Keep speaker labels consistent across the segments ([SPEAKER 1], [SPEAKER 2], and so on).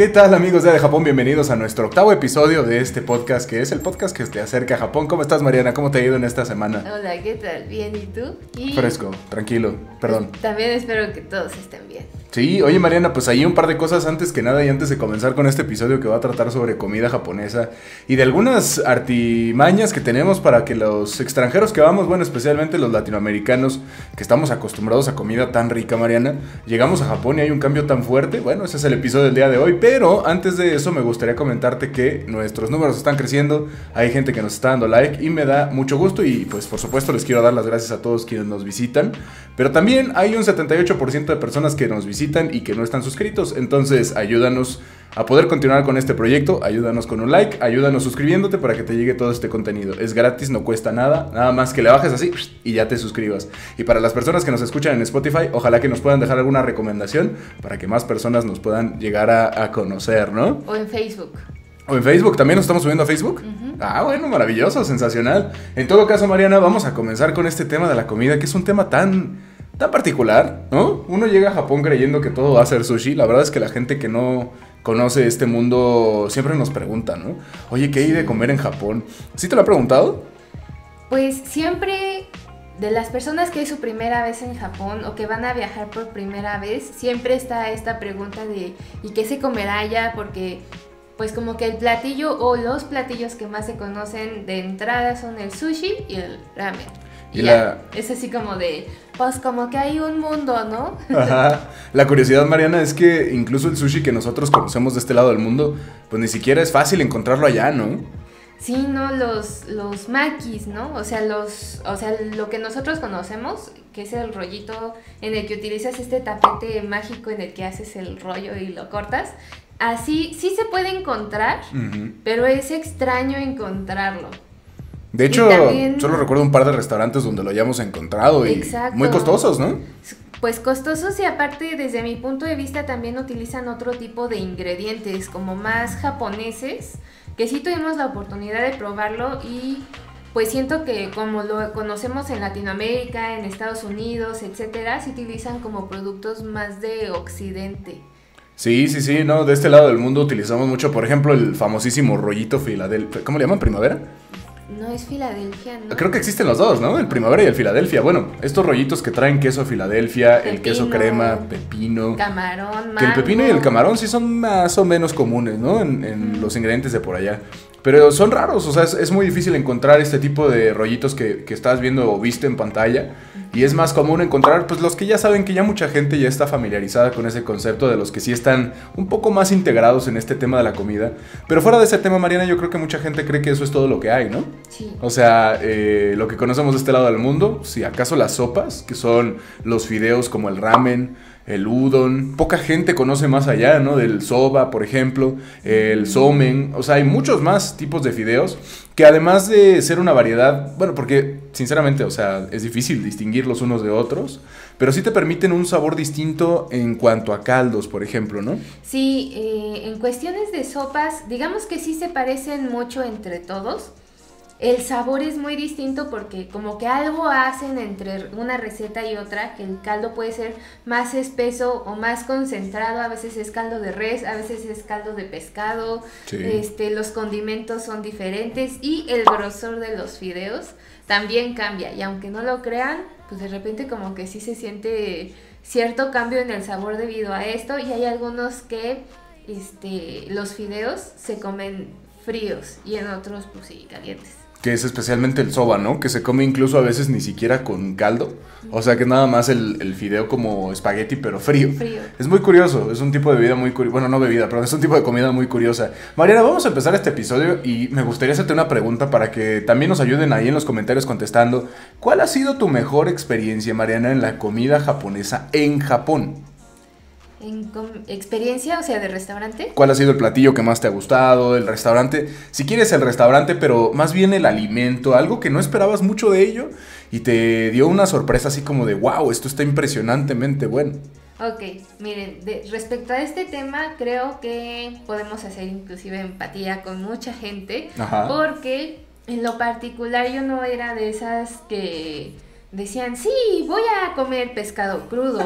[SPEAKER 1] ¿Qué tal, amigos de Japón? Bienvenidos a nuestro octavo episodio de este podcast, que es el podcast que te acerca a Japón. ¿Cómo estás, Mariana? ¿Cómo te ha ido en esta semana?
[SPEAKER 2] Hola, ¿qué tal? Bien, ¿y tú?
[SPEAKER 1] Fresco, tranquilo, perdón.
[SPEAKER 2] También espero que todos estén bien.
[SPEAKER 1] Sí, oye, Mariana, pues ahí un par de cosas antes que nada y antes de comenzar con este episodio que va a tratar sobre comida japonesa y de algunas artimañas que tenemos para que los extranjeros que vamos, bueno, especialmente los latinoamericanos que estamos acostumbrados a comida tan rica, Mariana, llegamos a Japón y hay un cambio tan fuerte. Bueno, ese es el episodio del día de hoy, pero antes de eso me gustaría comentarte que nuestros números están creciendo, hay gente que nos está dando like y me da mucho gusto y pues por supuesto les quiero dar las gracias a todos quienes nos visitan, pero también hay un 78% de personas que nos visitan y que no están suscritos, entonces ayúdanos a poder continuar con este proyecto, ayúdanos con un like, ayúdanos suscribiéndote para que te llegue todo este contenido, es gratis, no cuesta nada, nada más que le bajes así y ya te suscribas. Y para las personas que nos escuchan en Spotify, ojalá que nos puedan dejar alguna recomendación para que más personas nos puedan llegar a conocer, ¿no?
[SPEAKER 2] O en Facebook.
[SPEAKER 1] O en Facebook, ¿también nos estamos subiendo a Facebook? Ah, bueno, maravilloso, sensacional. En todo caso, Mariana, vamos a comenzar con este tema de la comida, que es un tema tan particular, ¿no? Uno llega a Japón creyendo que todo va a ser sushi. La verdad es que la gente que no conoce este mundo siempre nos pregunta, ¿no? Oye, ¿qué hay de comer en Japón? ¿Sí te lo ha preguntado?
[SPEAKER 2] Pues siempre, de las personas que es su primera vez en Japón o que van a viajar por primera vez, siempre está esta pregunta de ¿y qué se comerá allá? Porque pues como que el platillo o los platillos que más se conocen de entrada son el sushi y el ramen. Y es así como de, pues como que hay un mundo, ¿no?
[SPEAKER 1] Ajá. La curiosidad, Mariana, es que incluso el sushi que nosotros conocemos de este lado del mundo, pues ni siquiera es fácil encontrarlo allá, ¿no?
[SPEAKER 2] Sí, no, los makis, ¿no? O sea, lo que nosotros conocemos, que es el rollito en el que utilizas este tapete mágico en el que haces el rollo y lo cortas. Así sí se puede encontrar, pero es extraño encontrarlo.
[SPEAKER 1] De hecho,
[SPEAKER 2] también,
[SPEAKER 1] solo recuerdo un par de restaurantes donde lo hayamos encontrado y
[SPEAKER 2] exacto,
[SPEAKER 1] muy costosos, ¿no?
[SPEAKER 2] Pues costosos y aparte, desde mi punto de vista, también utilizan otro tipo de ingredientes, como más japoneses, que sí tuvimos la oportunidad de probarlo y pues siento que como lo conocemos en Latinoamérica, en Estados Unidos, etcétera, se utilizan como productos más de occidente.
[SPEAKER 1] Sí, no, de este lado del mundo utilizamos mucho, por ejemplo, el famosísimo rollito Filadelfia, ¿cómo le llaman? ¿Primavera?
[SPEAKER 2] No es Filadelfia, ¿no?
[SPEAKER 1] Creo que existen los dos, ¿no? El Primavera y el Filadelfia. Bueno, estos rollitos que traen queso Filadelfia, pepino, el queso crema, pepino,
[SPEAKER 2] camarón, mango.
[SPEAKER 1] Que el pepino y el camarón sí son más o menos comunes, ¿no? En los ingredientes de por allá. Pero son raros, o sea, es muy difícil encontrar este tipo de rollitos que estás viendo o viste en pantalla. Y es más común encontrar, pues, los que ya saben que ya mucha gente ya está familiarizada con ese concepto, de los que sí están un poco más integrados en este tema de la comida. Pero fuera de ese tema, Mariana, yo creo que mucha gente cree que eso es todo lo que hay, ¿no?
[SPEAKER 2] Sí.
[SPEAKER 1] O sea, lo que conocemos de este lado del mundo, si acaso las sopas, que son los fideos como el ramen, el udon, poca gente conoce más allá, ¿no? Del soba, por ejemplo, el somen, o sea, hay muchos más tipos de fideos que además de ser una variedad, bueno, porque sinceramente, o sea, es difícil distinguirlos unos de otros, pero sí te permiten un sabor distinto en cuanto a caldos, por ejemplo, ¿no?
[SPEAKER 2] Sí, en cuestiones de sopas, digamos que sí se parecen mucho entre todos. El sabor es muy distinto porque como que algo hacen entre una receta y otra, que el caldo puede ser más espeso o más concentrado, a veces es caldo de res, a veces es caldo de pescado,
[SPEAKER 1] sí.
[SPEAKER 2] Los condimentos son diferentes y el grosor de los fideos también cambia, y aunque no lo crean, pues de repente como que sí se siente cierto cambio en el sabor debido a esto, y hay algunos que los fideos se comen fríos y en otros pues sí, calientes.
[SPEAKER 1] Que es especialmente el soba, ¿no? Que se come incluso a veces ni siquiera con caldo. O sea que nada más el fideo como espagueti, pero frío. Es muy curioso, es un tipo de bebida muy curiosa. Bueno, no bebida, pero es un tipo de comida muy curiosa. Mariana, vamos a empezar este episodio y me gustaría hacerte una pregunta para que también nos ayuden ahí en los comentarios contestando. ¿Cuál ha sido tu mejor experiencia, Mariana, en la comida japonesa en Japón?
[SPEAKER 2] ¿En experiencia, o sea, de restaurante?
[SPEAKER 1] ¿Cuál ha sido el platillo que más te ha gustado? El restaurante, si quieres el restaurante, pero más bien el alimento, algo que no esperabas mucho de ello y te dio una sorpresa así como de wow, esto está impresionantemente bueno.
[SPEAKER 2] Ok, miren, respecto a este tema, creo que podemos hacer inclusive empatía con mucha gente. Ajá. Porque en lo particular yo no era de esas que decían, sí, voy a comer pescado crudo.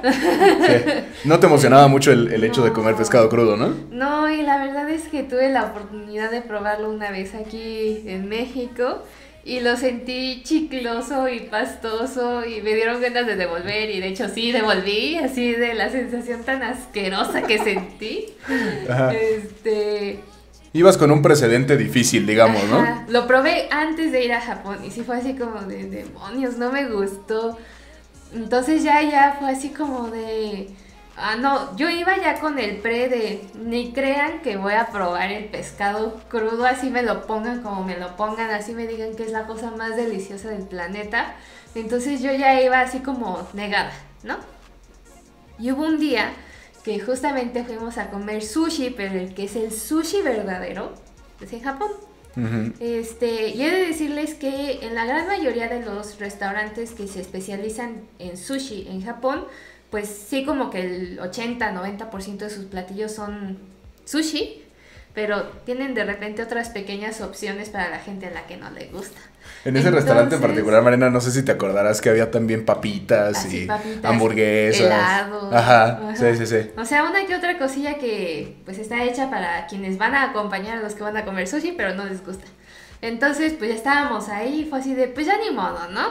[SPEAKER 1] Sí. No te emocionaba mucho el hecho de comer pescado crudo, ¿no?
[SPEAKER 2] No, y la verdad es que tuve la oportunidad de probarlo una vez aquí en México y lo sentí chicloso y pastoso y me dieron ganas de devolver y de hecho sí devolví, así de la sensación tan asquerosa que sentí.
[SPEAKER 1] Ajá.
[SPEAKER 2] Este...
[SPEAKER 1] Ibas con un precedente difícil, digamos,
[SPEAKER 2] Ajá.
[SPEAKER 1] ¿no?
[SPEAKER 2] Lo probé antes de ir a Japón y sí fue así como de demonios, no me gustó. Entonces ya fue así como de... Ah, no, yo iba ya con el pre de ni crean que voy a probar el pescado crudo, así me lo pongan como me lo pongan, así me digan que es la cosa más deliciosa del planeta. Entonces yo ya iba así como negada, ¿no? Y hubo un día que justamente fuimos a comer sushi, pero el que es el sushi verdadero es en Japón.
[SPEAKER 1] Uh-huh.
[SPEAKER 2] Y he de decirles que en la gran mayoría de los restaurantes que se especializan en sushi en Japón, pues sí como que el 80-90% de sus platillos son sushi, pero tienen de repente otras pequeñas opciones para la gente a la que no le gusta.
[SPEAKER 1] En ese restaurante en particular, Mariana, no sé si te acordarás que había también papitas y
[SPEAKER 2] papitas,
[SPEAKER 1] hamburguesas.
[SPEAKER 2] Helado.
[SPEAKER 1] Ajá, sí.
[SPEAKER 2] O sea, una que otra cosilla que pues está hecha para quienes van a acompañar a los que van a comer sushi, pero no les gusta. Entonces, pues ya estábamos ahí y fue así de, pues ya ni modo, ¿no?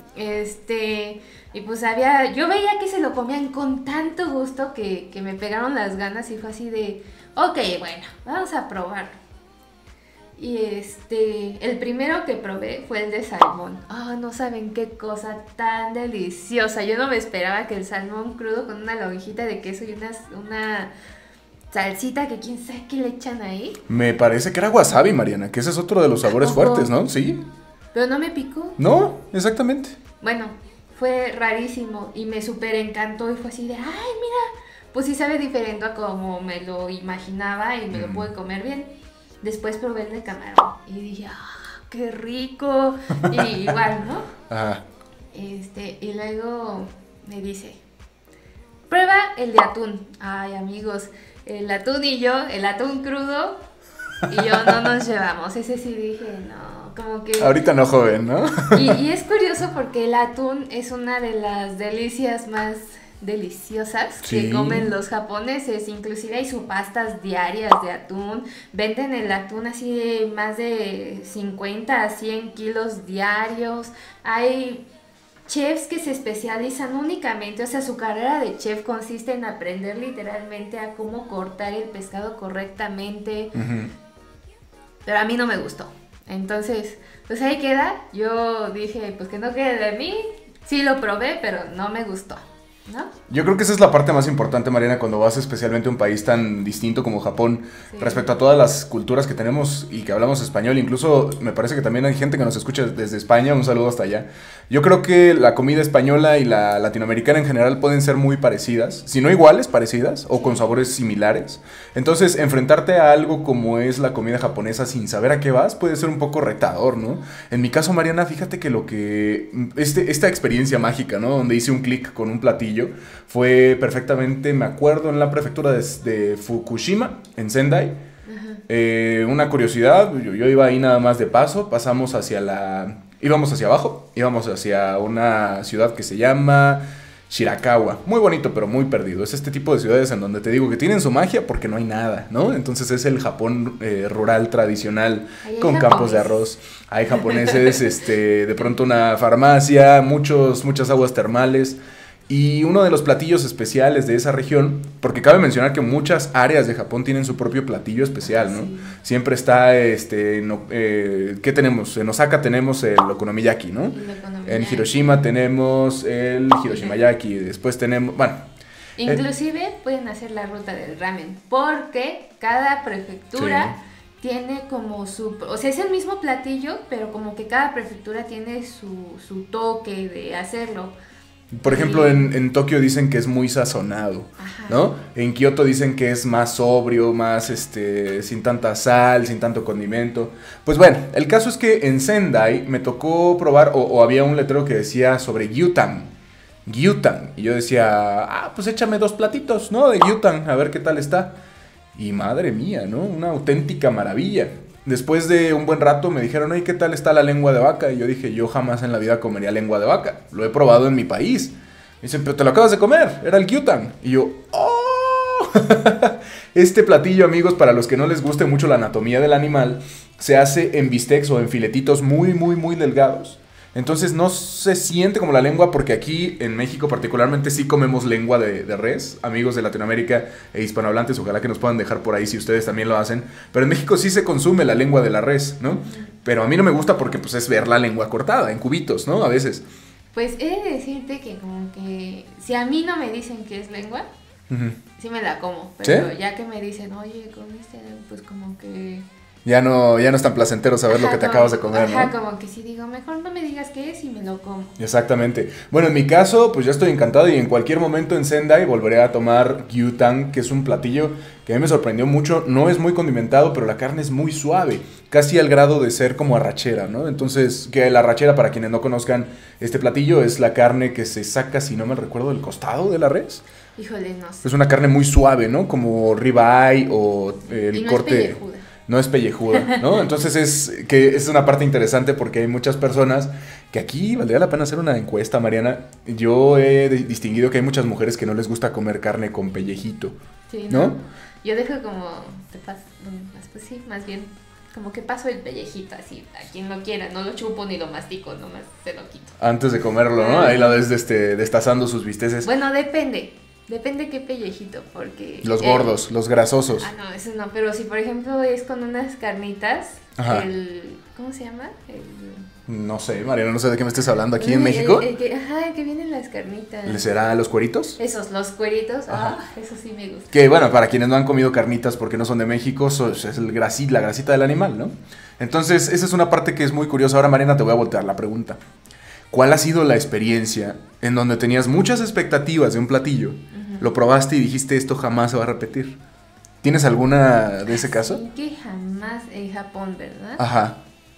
[SPEAKER 2] Y pues yo veía que se lo comían con tanto gusto que me pegaron las ganas y fue así de, ok, bueno, vamos a probarlo. Y el primero que probé fue el de salmón. No saben qué cosa tan deliciosa. Yo no me esperaba que el salmón crudo con una lonjita de queso y una salsita que quién sabe qué le echan ahí.
[SPEAKER 1] Me parece que era wasabi, Mariana, que ese es otro de los sabores fuertes, ¿no? Sí.
[SPEAKER 2] Pero no me picó.
[SPEAKER 1] No, exactamente.
[SPEAKER 2] Bueno, fue rarísimo y me súper encantó y fue así de, ay, mira, pues sí sabe diferente a como me lo imaginaba y me lo pude comer bien. Después probé el de camarón y dije, qué rico. Y igual, ¿no?
[SPEAKER 1] Ajá.
[SPEAKER 2] Y luego me dice, prueba el de atún. Ay, amigos, el atún y yo, el atún crudo y yo no nos llevamos. Ese sí dije, no, como que...
[SPEAKER 1] Ahorita no, joven, ¿no?
[SPEAKER 2] Y es curioso porque el atún es una de las delicias más deliciosas que comen los japoneses, inclusive hay pastas diarias de atún, venden el atún así de más de 50 a 100 kilos diarios, hay chefs que se especializan únicamente, o sea, su carrera de chef consiste en aprender literalmente a cómo cortar el pescado correctamente, pero a mí no me gustó, entonces, pues ahí queda, yo dije, pues que no quede de mí, sí lo probé, pero no me gustó. ¿No?
[SPEAKER 1] Yo creo que esa es la parte más importante, Mariana, cuando vas especialmente a un país tan distinto como Japón, respecto a todas las culturas que tenemos y que hablamos español. Incluso me parece que también hay gente que nos escucha desde España, un saludo hasta allá. Yo creo que la comida española y la latinoamericana en general pueden ser muy parecidas, si no iguales, parecidas, o con sabores similares. Entonces, enfrentarte a algo como es la comida japonesa sin saber a qué vas puede ser un poco retador, ¿no? En mi caso, Mariana, fíjate que esta experiencia mágica, ¿no? Donde hice un clic con un platillo, fue perfectamente, me acuerdo, en la prefectura de Fukushima, en Sendai. Una curiosidad, yo iba ahí nada más de paso, íbamos hacia abajo, íbamos hacia una ciudad que se llama Shirakawa, muy bonito pero muy perdido, es este tipo de ciudades en donde te digo que tienen su magia porque no hay nada, ¿no? Entonces es el Japón rural tradicional con campos de arroz, hay japoneses, de pronto una farmacia, muchas aguas termales. Y uno de los platillos especiales de esa región, porque cabe mencionar que muchas áreas de Japón tienen su propio platillo especial, ¿no? Sí. Siempre está, ¿qué tenemos? En Osaka tenemos el okonomiyaki, ¿no? En Hiroshima tenemos el Hiroshimayaki, después tenemos, bueno...
[SPEAKER 2] Inclusive pueden hacer la ruta del ramen, porque cada prefectura... Sí. Tiene como o sea, es el mismo platillo, pero como que cada prefectura tiene su toque de hacerlo.
[SPEAKER 1] Por ejemplo, en Tokio dicen que es muy sazonado, ¿no? En Kioto dicen que es más sobrio, más sin tanta sal, sin tanto condimento. Pues bueno, el caso es que en Sendai me tocó probar, o había un letrero que decía sobre gyutan. Gyutan. Y yo decía, pues échame 2 platitos, ¿no? De gyutan, a ver qué tal está. Y madre mía, ¿no? Una auténtica maravilla. Después de un buen rato me dijeron, oye, ¿qué tal está la lengua de vaca? Y yo dije, yo jamás en la vida comería lengua de vaca. Lo he probado en mi país, Y dicen, pero te lo acabas de comer, era el gyutan. Y yo, ¡oh! Este platillo, amigos, para los que no les guste mucho la anatomía del animal, se hace en bistecs o en filetitos muy, muy, muy delgados. Entonces no se siente como la lengua, porque aquí en México particularmente sí comemos lengua de res. Amigos de Latinoamérica e hispanohablantes, ojalá que nos puedan dejar por ahí si ustedes también lo hacen. Pero en México sí se consume la lengua de la res, ¿no? Pero a mí no me gusta porque pues es ver la lengua cortada en cubitos, ¿no? A veces.
[SPEAKER 2] Pues he de decirte que como que si a mí no me dicen que es lengua, sí me la como. Pero
[SPEAKER 1] ¿sí?
[SPEAKER 2] ya que me dicen, oye, comiste, pues como que...
[SPEAKER 1] Ya no es tan placentero saber lo que te acabas de comer, ¿no?
[SPEAKER 2] Ajá, como que si digo, mejor no me digas qué es y me lo como.
[SPEAKER 1] Exactamente. Bueno, en mi caso, pues ya estoy encantado y en cualquier momento en Sendai volveré a tomar gyutan, que es un platillo que a mí me sorprendió mucho. No es muy condimentado, pero la carne es muy suave, casi al grado de ser como arrachera, ¿no? Entonces, que la arrachera, para quienes no conozcan este platillo, es la carne que se saca, si no me recuerdo, del costado de la res.
[SPEAKER 2] Híjole, no sé.
[SPEAKER 1] Es una carne muy suave, ¿no? Como ribeye o el
[SPEAKER 2] y no
[SPEAKER 1] corte...
[SPEAKER 2] es pellejuda.
[SPEAKER 1] No es pellejuda, ¿no? Entonces es una parte interesante porque hay muchas personas que aquí valdría la pena hacer una encuesta, Mariana. Yo he distinguido que hay muchas mujeres que no les gusta comer carne con pellejito,
[SPEAKER 2] Sí,
[SPEAKER 1] ¿no?
[SPEAKER 2] Yo dejo como, pues sí, más bien, como que paso el pellejito así, a quien lo quiera, no lo chupo ni lo mastico, nomás se lo quito.
[SPEAKER 1] Antes de comerlo, ¿no? Ahí la ves destazando sus bisteces.
[SPEAKER 2] Bueno, depende qué pellejito, porque...
[SPEAKER 1] Los gordos, los grasosos.
[SPEAKER 2] Ah, no, eso no, pero si por ejemplo es con unas carnitas,
[SPEAKER 1] Ajá.
[SPEAKER 2] ¿cómo se llama?
[SPEAKER 1] No sé, Mariana, no sé de qué me estés hablando. ¿Aquí en México?
[SPEAKER 2] El que vienen las carnitas.
[SPEAKER 1] ¿Les será los cueritos?
[SPEAKER 2] Esos, los cueritos, eso sí me gusta.
[SPEAKER 1] Que bueno, para quienes no han comido carnitas porque no son de México, es la grasita del animal, ¿no? Entonces, esa es una parte que es muy curiosa. Ahora, Mariana, te voy a voltear la pregunta. ¿Cuál ha sido la experiencia en donde tenías muchas expectativas de un platillo, lo probaste y dijiste esto jamás se va a repetir? ¿Tienes alguna de ese caso?
[SPEAKER 2] Sí, que jamás en Japón, ¿verdad?
[SPEAKER 1] Ajá.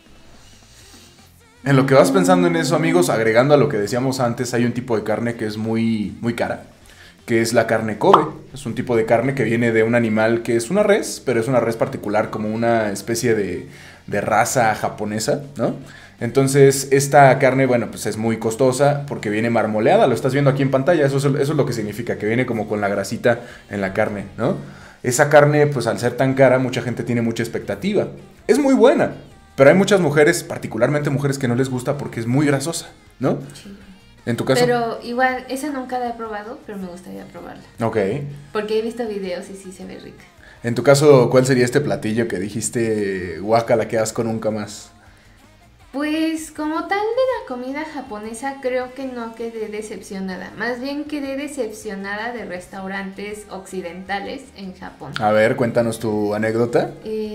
[SPEAKER 1] En lo que vas pensando en eso, amigos, agregando a lo que decíamos antes, hay un tipo de carne que es muy, muy cara, que es la carne Kobe. Es un tipo de carne que viene de un animal que es una res, pero es una res particular, como una especie de raza japonesa, ¿no? Entonces, esta carne, bueno, pues es muy costosa porque viene marmoleada, lo estás viendo aquí en pantalla, eso es lo que significa, que viene como con la grasita en la carne, ¿no? Esa carne, pues al ser tan cara, mucha gente tiene mucha expectativa. Es muy buena, pero hay muchas mujeres, particularmente mujeres, que no les gusta porque es muy grasosa, ¿no?
[SPEAKER 2] Sí.
[SPEAKER 1] ¿En tu caso?
[SPEAKER 2] Pero igual, esa nunca la he probado, pero me gustaría probarla.
[SPEAKER 1] Ok.
[SPEAKER 2] Porque he visto videos y sí se ve rica.
[SPEAKER 1] En tu caso, ¿cuál sería este platillo que dijiste, guácala, qué asco, nunca más?
[SPEAKER 2] Pues como tal de la comida japonesa creo que no quedé decepcionada, más bien quedé decepcionada de restaurantes occidentales en Japón.
[SPEAKER 1] A ver, cuéntanos tu anécdota.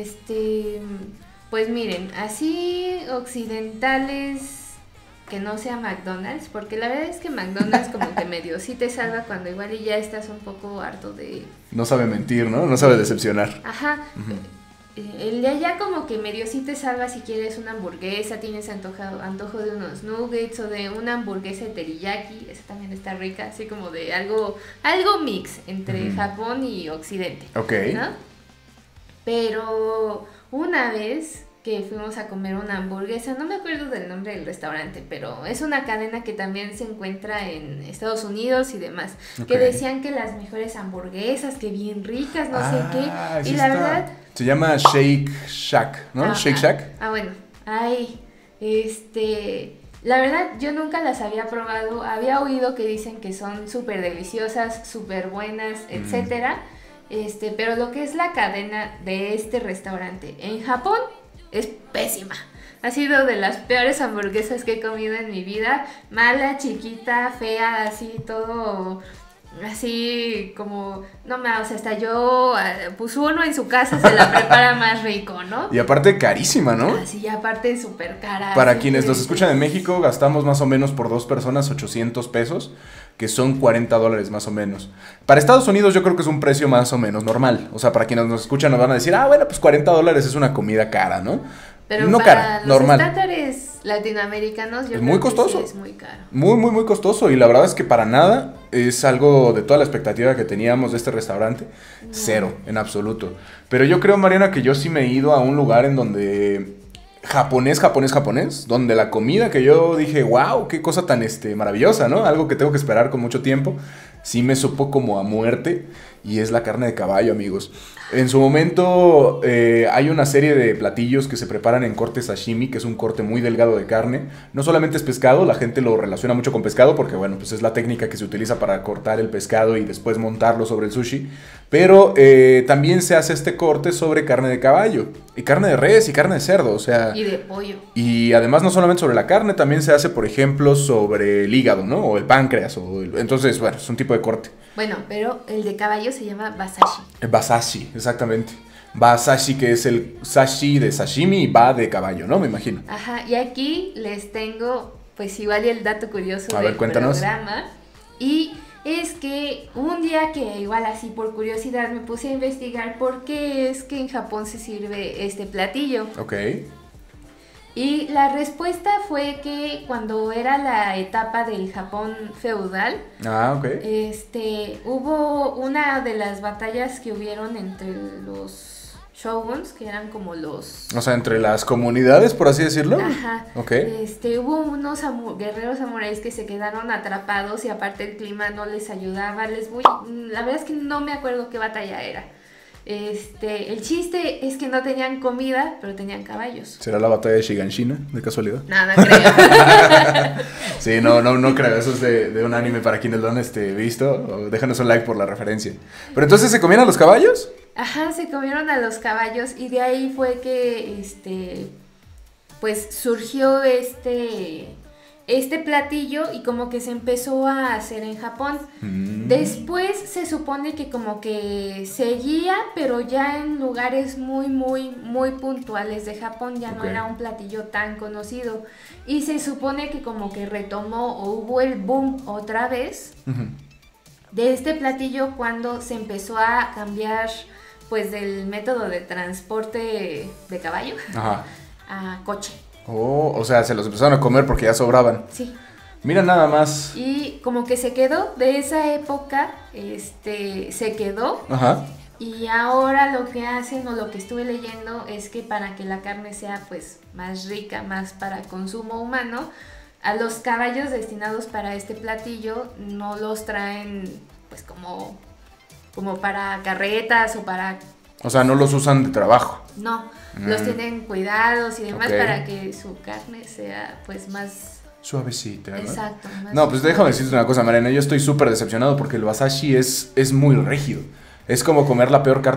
[SPEAKER 2] Pues miren, así occidentales que no sea McDonald's, porque la verdad es que McDonald's como que medio sí te salva cuando igual y ya estás un poco harto de...
[SPEAKER 1] No sabe mentir, ¿no? No sabe decepcionar.
[SPEAKER 2] Ajá. El de allá como que medio sí te salva si quieres una hamburguesa, tienes antojo de unos nuggets o de una hamburguesa de teriyaki, esa también está rica, así como de algo mix entre Japón y Occidente.
[SPEAKER 1] Ok.
[SPEAKER 2] ¿No? Pero una vez que fuimos a comer una hamburguesa, no me acuerdo del nombre del restaurante, pero es una cadena que también se encuentra en Estados Unidos y demás, que decían que las mejores hamburguesas, que bien ricas, no sé qué,
[SPEAKER 1] sí
[SPEAKER 2] y la
[SPEAKER 1] está.
[SPEAKER 2] verdad...
[SPEAKER 1] Se llama Shake Shack, ¿no? Shake Shack.
[SPEAKER 2] Bueno, la verdad yo nunca las había probado, había oído que dicen que son súper deliciosas, súper buenas, etcétera, pero lo que es la cadena de este restaurante en Japón es pésima. Ha sido de las peores hamburguesas que he comido en mi vida. Mala, chiquita, fea, así todo... Así como, no más, o sea, hasta yo, pues uno en su casa se la prepara más rico, ¿no?
[SPEAKER 1] Y aparte carísima, ¿no?
[SPEAKER 2] Así, aparte súper cara.
[SPEAKER 1] Para quienes nos escuchan en México, gastamos más o menos por 2 personas 800 pesos, que son $40 más o menos. Para Estados Unidos yo creo que es un precio más o menos normal. O sea, para quienes nos escuchan nos van a decir, bueno, pues $40 es una comida cara, ¿no?
[SPEAKER 2] Pero
[SPEAKER 1] no
[SPEAKER 2] para
[SPEAKER 1] cara,
[SPEAKER 2] los
[SPEAKER 1] normal.
[SPEAKER 2] Estándares latinoamericanos yo
[SPEAKER 1] es
[SPEAKER 2] creo
[SPEAKER 1] muy
[SPEAKER 2] que
[SPEAKER 1] costoso.
[SPEAKER 2] sí es muy caro.
[SPEAKER 1] Muy, muy, muy costoso. Y la verdad es que para nada es algo de toda la expectativa que teníamos de este restaurante. No. Cero, en absoluto. Pero yo creo, Mariana, que yo sí me he ido a un lugar en donde japonés, donde la comida que yo dije, wow, qué cosa tan maravillosa, ¿no? Algo que tengo que esperar con mucho tiempo, sí me supo como a muerte, y es la carne de caballo, amigos. En su momento hay una serie de platillos que se preparan en corte sashimi, que es un corte muy delgado de carne. No solamente es pescado, la gente lo relaciona mucho con pescado porque, bueno, pues es la técnica que se utiliza para cortar el pescado y después montarlo sobre el sushi. Pero también se hace este corte sobre carne de caballo, y carne de res y carne de cerdo, o sea...
[SPEAKER 2] Y de pollo.
[SPEAKER 1] Y además no solamente sobre la carne, también se hace, por ejemplo, sobre el hígado, ¿no? O el páncreas, entonces, bueno, es un tipo de corte.
[SPEAKER 2] Bueno, pero el de caballo se llama basashi.
[SPEAKER 1] Basashi, exactamente. Basashi, que es el sashi de sashimi, y ba de caballo, ¿no? Me imagino.
[SPEAKER 2] Ajá, y aquí les tengo, pues igual y el dato curioso
[SPEAKER 1] del
[SPEAKER 2] programa. Y es que un día que igual así por curiosidad me puse a investigar por qué es que en Japón se sirve este platillo.
[SPEAKER 1] Ok.
[SPEAKER 2] Y la respuesta fue que cuando era la etapa del Japón feudal, hubo una de las batallas que hubieron entre los shoguns, que eran como los...
[SPEAKER 1] O sea, entre las comunidades, por así decirlo.
[SPEAKER 2] Ajá.
[SPEAKER 1] Ok.
[SPEAKER 2] Hubo unos guerreros samuráis que se quedaron atrapados y aparte el clima no les ayudaba. La verdad es que no me acuerdo qué batalla era. El chiste es que no tenían comida, pero tenían caballos.
[SPEAKER 1] ¿Será la batalla de Shiganshina, de casualidad?
[SPEAKER 2] No creo.
[SPEAKER 1] Sí, no creo. Eso es de un anime para quienes lo han visto. Déjanos un like por la referencia. Pero entonces, ¿se comían a los caballos?
[SPEAKER 2] Ajá, se comieron a los caballos y de ahí fue que, pues surgió este platillo y como que se empezó a hacer en Japón. Después se supone que como que seguía, pero ya en lugares muy, muy, muy puntuales de Japón, ya no era un platillo tan conocido. Y se supone que como que retomó o hubo el boom otra vez de este platillo cuando se empezó a cambiar pues del método de transporte de caballo a coche.
[SPEAKER 1] Oh, o sea, se los empezaron a comer porque ya sobraban.
[SPEAKER 2] Sí.
[SPEAKER 1] Mira nada más.
[SPEAKER 2] Y como que se quedó de esa época, se quedó.
[SPEAKER 1] Ajá.
[SPEAKER 2] Y ahora lo que hacen o lo que estuve leyendo es que para que la carne sea pues más rica, más para consumo humano, a los caballos destinados para este platillo no los traen pues como para carretas o para...
[SPEAKER 1] O sea, no los usan de trabajo.
[SPEAKER 2] No, los tienen cuidados y demás para que su carne sea pues más...
[SPEAKER 1] Suavecita, ¿no?
[SPEAKER 2] Exacto.
[SPEAKER 1] No, pues déjame decirte una cosa, Mariana. Yo estoy súper decepcionado porque el wasashi es muy rígido. Es como comer la peor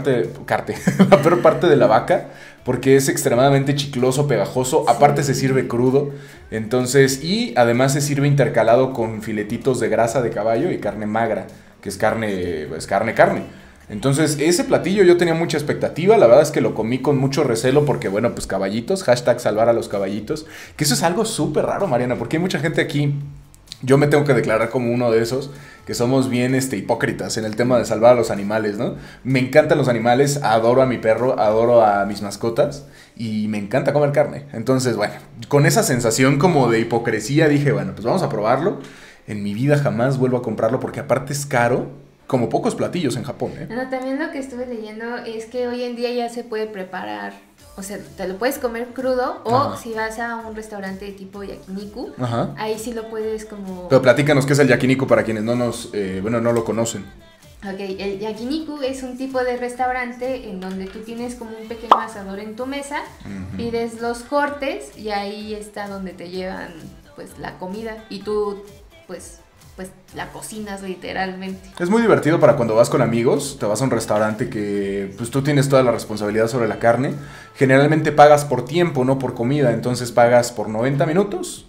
[SPEAKER 1] la peor parte de la vaca, porque es extremadamente chicloso, pegajoso. Sí. Aparte se sirve crudo. Entonces, y además se sirve intercalado con filetitos de grasa de caballo y carne magra, que es carne. Entonces, ese platillo yo tenía mucha expectativa, la verdad es que lo comí con mucho recelo porque, bueno, pues caballitos, #salvar a los caballitos, que eso es algo súper raro, Mariana, porque hay mucha gente aquí, yo me tengo que declarar como uno de esos, que somos bien hipócritas en el tema de salvar a los animales, ¿no? Me encantan los animales, adoro a mi perro, adoro a mis mascotas y me encanta comer carne. Entonces, bueno, con esa sensación como de hipocresía dije, bueno, pues vamos a probarlo. En mi vida jamás vuelvo a comprarlo porque aparte es caro. Como pocos platillos en Japón, ¿eh?
[SPEAKER 2] No, también lo que estuve leyendo es que hoy en día ya se puede preparar, o sea, te lo puedes comer crudo o si vas a un restaurante de tipo yakiniku, ahí sí lo puedes como...
[SPEAKER 1] Pero platícanos qué es el yakiniku para quienes no lo conocen.
[SPEAKER 2] Ok, el yakiniku es un tipo de restaurante en donde tú tienes como un pequeño asador en tu mesa, pides los cortes y ahí está donde te llevan pues la comida y tú pues la cocinas literalmente.
[SPEAKER 1] Es muy divertido para cuando vas con amigos, te vas a un restaurante que pues tú tienes toda la responsabilidad sobre la carne. Generalmente pagas por tiempo, no por comida, entonces pagas por 90 minutos.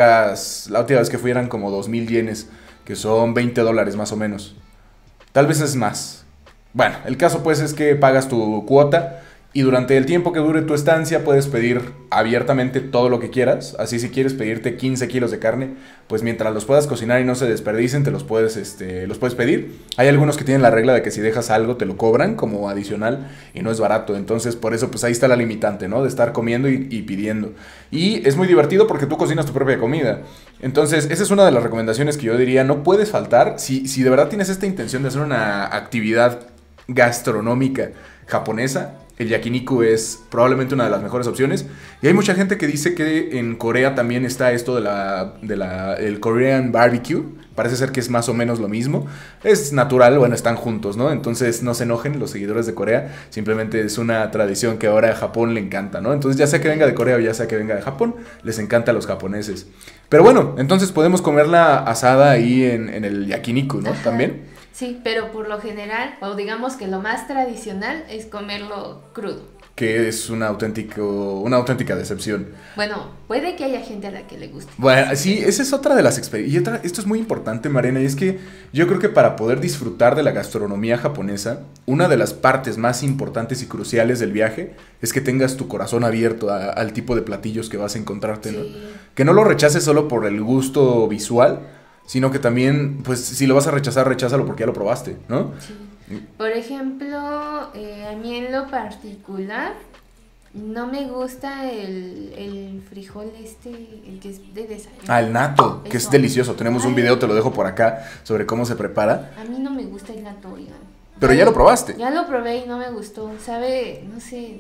[SPEAKER 1] La última vez que fui eran como 2,000 yenes, que son $20 más o menos. Tal vez es más. Bueno, el caso pues es que pagas tu cuota y durante el tiempo que dure tu estancia puedes pedir abiertamente todo lo que quieras. Así si quieres pedirte 15 kilos de carne, pues mientras los puedas cocinar y no se desperdicien, los puedes pedir. Hay algunos que tienen la regla de que si dejas algo te lo cobran como adicional y no es barato. Entonces por eso pues ahí está la limitante, ¿no? De estar comiendo y pidiendo. Y es muy divertido porque tú cocinas tu propia comida. Entonces esa es una de las recomendaciones que yo diría, no puedes faltar. Si de verdad tienes esta intención de hacer una actividad gastronómica japonesa, el yakiniku es probablemente una de las mejores opciones. Y hay mucha gente que dice que en Corea también está esto el Korean barbecue. Parece ser que es más o menos lo mismo. Es natural, bueno, están juntos, ¿no? Entonces no se enojen los seguidores de Corea. Simplemente es una tradición que ahora a Japón le encanta, ¿no? Entonces ya sea que venga de Corea o ya sea que venga de Japón, les encanta a los japoneses. Pero bueno, entonces podemos comerla asada ahí en el yakiniku, ¿no?
[SPEAKER 2] Ajá.
[SPEAKER 1] También.
[SPEAKER 2] Sí, pero por lo general, o digamos que lo más tradicional es comerlo crudo.
[SPEAKER 1] Que es una auténtica decepción.
[SPEAKER 2] Bueno, puede que haya gente a la que le guste.
[SPEAKER 1] Bueno, sí, esa es otra de las experiencias. Esto es muy importante, Mariana, y es que yo creo que para poder disfrutar de la gastronomía japonesa, una de las partes más importantes y cruciales del viaje es que tengas tu corazón abierto al tipo de platillos que vas a encontrarte, ¿no?
[SPEAKER 2] Sí.
[SPEAKER 1] Que no lo rechaces solo por el gusto visual, sino que también, pues, si lo vas a rechazar, recházalo porque ya lo probaste, ¿no?
[SPEAKER 2] Sí. Por ejemplo, a mí en lo particular no me gusta el frijol el que es de desayuno.
[SPEAKER 1] Ah, el natto, que es
[SPEAKER 2] Eso.
[SPEAKER 1] delicioso. Tenemos un
[SPEAKER 2] Ay.
[SPEAKER 1] video, te lo dejo por acá, sobre cómo se prepara.
[SPEAKER 2] A mí no me gusta el natto, oigan.
[SPEAKER 1] Pero ya lo probaste.
[SPEAKER 2] Ya lo probé y no me gustó. Sabe, no sé,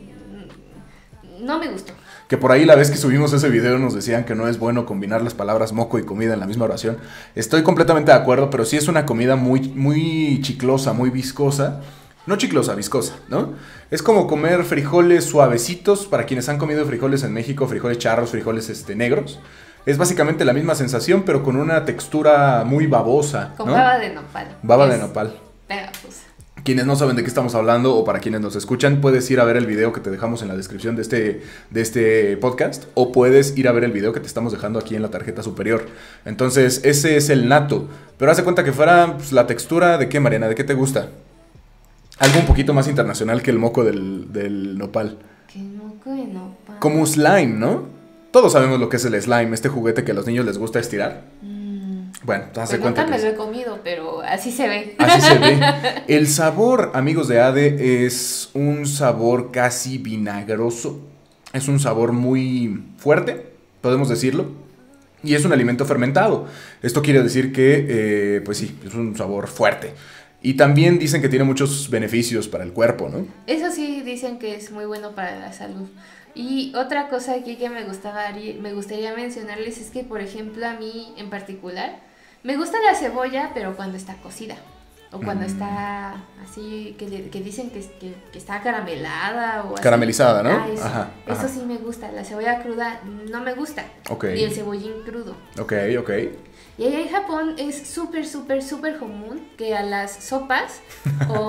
[SPEAKER 2] no me gustó.
[SPEAKER 1] Que por ahí la vez que subimos ese video nos decían que no es bueno combinar las palabras moco y comida en la misma oración. Estoy completamente de acuerdo, pero sí es una comida muy chiclosa, muy viscosa. No chiclosa, viscosa, ¿no? Es como comer frijoles suavecitos, para quienes han comido frijoles en México, frijoles charros, frijoles negros. Es básicamente la misma sensación, pero con una textura muy babosa,
[SPEAKER 2] Con
[SPEAKER 1] ¿no?
[SPEAKER 2] baba de nopal.
[SPEAKER 1] Baba de
[SPEAKER 2] Es
[SPEAKER 1] nopal.
[SPEAKER 2] pegajosa.
[SPEAKER 1] Quienes no saben de qué estamos hablando o para quienes nos escuchan, puedes ir a ver el video que te dejamos en la descripción de este podcast o puedes ir a ver el video que te estamos dejando aquí en la tarjeta superior. Entonces, ese es el natto. Pero haz de cuenta que fuera pues, la textura de qué, Mariana, ¿de qué te gusta? Algo un poquito más internacional que el moco del nopal.
[SPEAKER 2] Que moco de nopal.
[SPEAKER 1] Como un slime, ¿no? Todos sabemos lo que es el slime, este juguete que a los niños les gusta estirar. Bueno, te das
[SPEAKER 2] Pues
[SPEAKER 1] cuenta
[SPEAKER 2] nunca
[SPEAKER 1] que
[SPEAKER 2] me lo he comido, pero así se ve.
[SPEAKER 1] así se ve. El sabor, amigos de Ade, es un sabor casi vinagroso. Es un sabor muy fuerte, podemos decirlo. Y es un alimento fermentado. Esto quiere decir que, pues sí, es un sabor fuerte. Y también dicen que tiene muchos beneficios para el cuerpo, ¿no?
[SPEAKER 2] Eso sí dicen que es muy bueno para la salud. Y otra cosa aquí que me gustaría mencionarles es que, por ejemplo, a mí en particular, me gusta la cebolla, pero cuando está cocida. O cuando está así, que dicen que está caramelada o así.
[SPEAKER 1] Caramelizada, ¿no?
[SPEAKER 2] Ah, eso.
[SPEAKER 1] Ajá.
[SPEAKER 2] Eso sí me gusta. La cebolla cruda no me gusta.
[SPEAKER 1] Ok.
[SPEAKER 2] Ni el cebollín crudo.
[SPEAKER 1] Ok.
[SPEAKER 2] Y allá en Japón es súper común que a las sopas o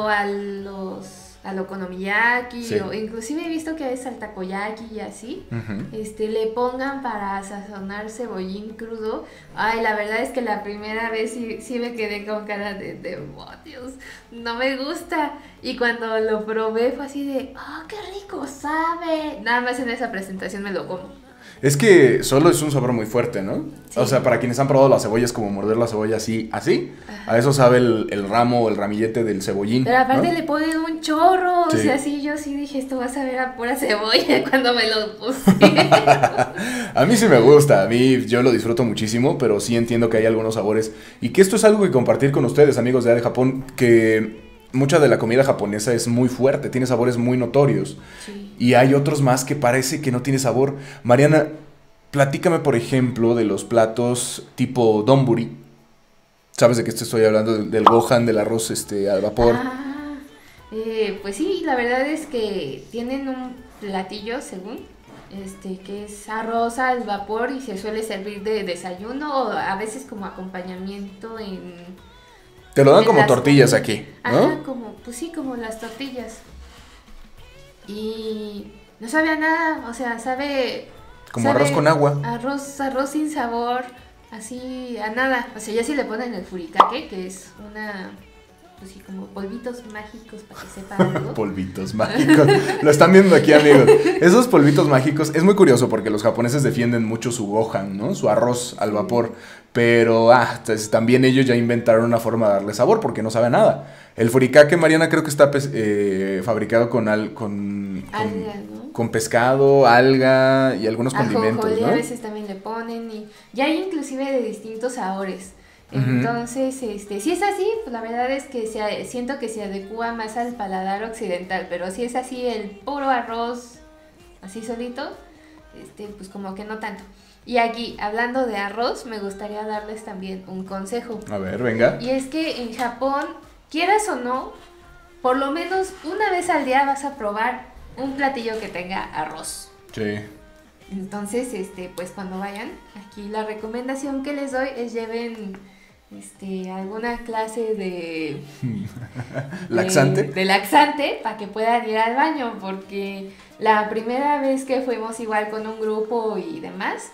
[SPEAKER 2] al okonomiyaki,
[SPEAKER 1] Sí.
[SPEAKER 2] o inclusive he visto que a veces al takoyaki y así,
[SPEAKER 1] Ujú.
[SPEAKER 2] le pongan para sazonar cebollín crudo. Ay, la verdad es que la primera vez sí me quedé con cara de demonios, no me gusta. Y cuando lo probé fue así de, ¡oh, qué rico sabe! Nada más en esa presentación me lo como.
[SPEAKER 1] Es que solo es un sabor muy fuerte, ¿no?
[SPEAKER 2] Sí.
[SPEAKER 1] O sea, para quienes han probado la cebolla es como morder la cebolla así.
[SPEAKER 2] Ajá.
[SPEAKER 1] A eso sabe el ramo o el ramillete del cebollín.
[SPEAKER 2] Pero aparte
[SPEAKER 1] ¿no?
[SPEAKER 2] le ponen un chorro,
[SPEAKER 1] Sí.
[SPEAKER 2] o sea, sí, yo sí dije, esto va a saber a pura cebolla cuando me lo puse.
[SPEAKER 1] A mí sí me gusta, a mí yo lo disfruto muchísimo, pero sí entiendo que hay algunos sabores. Y que esto es algo que compartir con ustedes, amigos de Japón, que mucha de la comida japonesa es muy fuerte, tiene sabores muy notorios.
[SPEAKER 2] Sí.
[SPEAKER 1] Y hay otros más que parece que no tiene sabor. Mariana, platícame, por ejemplo, de los platos tipo donburi. ¿Sabes de qué te estoy hablando? Del gohan, del arroz al vapor.
[SPEAKER 2] Pues sí, la verdad es que tienen un platillo, según, que es arroz al vapor y se suele servir de desayuno o a veces como acompañamiento en...
[SPEAKER 1] Te lo dan
[SPEAKER 2] en
[SPEAKER 1] como
[SPEAKER 2] las
[SPEAKER 1] tortillas
[SPEAKER 2] comidas.
[SPEAKER 1] aquí,
[SPEAKER 2] Ajá,
[SPEAKER 1] ¿no?
[SPEAKER 2] pues sí, como las tortillas. Y no sabe a nada, o sea, sabe...
[SPEAKER 1] Como arroz con agua.
[SPEAKER 2] Arroz sin sabor, así a nada. O sea, ya si le ponen el furikake, que es pues sí, como polvitos mágicos para que sepa algo.
[SPEAKER 1] Polvitos mágicos. Lo están viendo aquí, amigos. Esos polvitos mágicos, es muy curioso porque los japoneses defienden mucho su gohan, ¿no? Su arroz al vapor. Pero entonces, también ellos ya inventaron una forma de darle sabor porque no sabe a nada. El furikake, Mariana, creo que está fabricado con
[SPEAKER 2] Alga, ¿no?
[SPEAKER 1] con pescado, alga y algunos condimentos,
[SPEAKER 2] Ajonjolí
[SPEAKER 1] ¿no?
[SPEAKER 2] a veces también le ponen y ya hay inclusive de distintos sabores. Entonces, si es así, pues la verdad es que siento que se adecua más al paladar occidental, pero si es así el puro arroz, así solito, pues como que no tanto. Y aquí, hablando de arroz, me gustaría darles también un consejo.
[SPEAKER 1] A ver, venga.
[SPEAKER 2] Y es que en Japón, quieras o no, por lo menos una vez al día vas a probar un platillo que tenga arroz.
[SPEAKER 1] Sí.
[SPEAKER 2] Entonces, pues cuando vayan, aquí la recomendación que les doy es lleven alguna clase de
[SPEAKER 1] ¿Laxante?
[SPEAKER 2] De laxante para que puedan ir al baño, porque la primera vez que fuimos igual con un grupo y demás,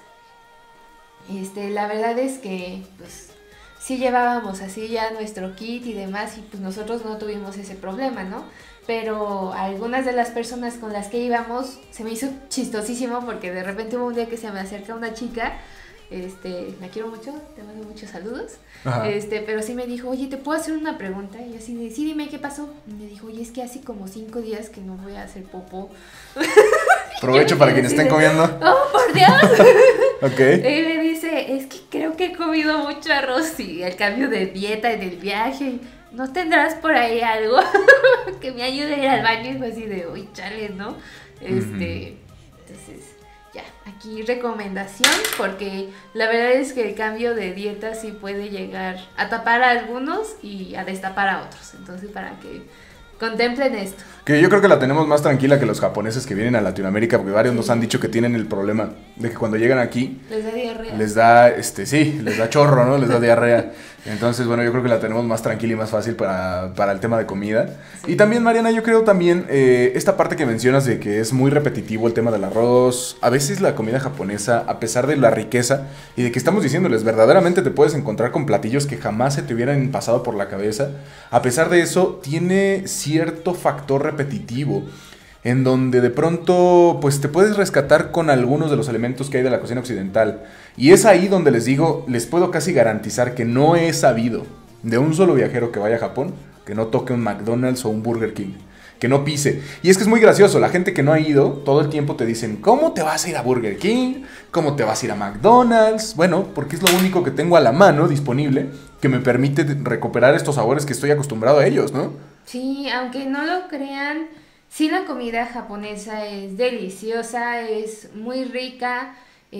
[SPEAKER 2] la verdad es que pues sí llevábamos así ya nuestro kit y demás, y pues nosotros no tuvimos ese problema, ¿no? Pero algunas de las personas con las que íbamos se me hizo chistosísimo, porque de repente hubo un día que se me acerca una chica, la quiero mucho, te mando muchos saludos, pero sí me dijo, oye, ¿te puedo hacer una pregunta? Y yo así de, sí, dime, ¿qué pasó? Y me dijo, oye, es que hace como 5 días que no voy a hacer popó.
[SPEAKER 1] Provecho para quienes estén comiendo.
[SPEAKER 2] ¡Oh, por Dios!
[SPEAKER 1] Ok.
[SPEAKER 2] Y me dice, es que creo que he comido mucho arroz y el cambio de dieta en el viaje, ¿no tendrás por ahí algo que me ayude a ir al baño? Y fue así de, uy, chale, ¿no? Entonces, ya, aquí recomendación, porque la verdad es que el cambio de dieta sí puede llegar a tapar a algunos y a destapar a otros. Entonces, para que contemplen esto.
[SPEAKER 1] Que yo creo que la tenemos más tranquila que los japoneses que vienen a Latinoamérica, porque varios nos han dicho que tienen el problema de que cuando llegan aquí
[SPEAKER 2] les da diarrea.
[SPEAKER 1] Les da, les da chorro, ¿no? Les da diarrea. Entonces, bueno, yo creo que la tenemos más tranquila y más fácil para el tema de comida. Sí. Y también, Mariana, yo creo también esta parte que mencionas de que es muy repetitivo el tema del arroz. A veces la comida japonesa, a pesar de la riqueza y de que estamos diciéndoles, verdaderamente te puedes encontrar con platillos que jamás se te hubieran pasado por la cabeza. A pesar de eso, tiene cierto factor repetitivo, en donde de pronto pues te puedes rescatar con algunos de los elementos que hay de la cocina occidental. Y es ahí donde les digo, les puedo casi garantizar que no he sabido de un solo viajero que vaya a Japón que no toque un McDonald's o un Burger King, que no pise. Y es que es muy gracioso, la gente que no ha ido, todo el tiempo te dicen, ¿cómo te vas a ir a Burger King? ¿Cómo te vas a ir a McDonald's? Bueno, porque es lo único que tengo a la mano disponible que me permite recuperar estos sabores que estoy acostumbrado a ellos, ¿no?
[SPEAKER 2] Sí, aunque no lo crean, sí, la comida japonesa es deliciosa, es muy rica,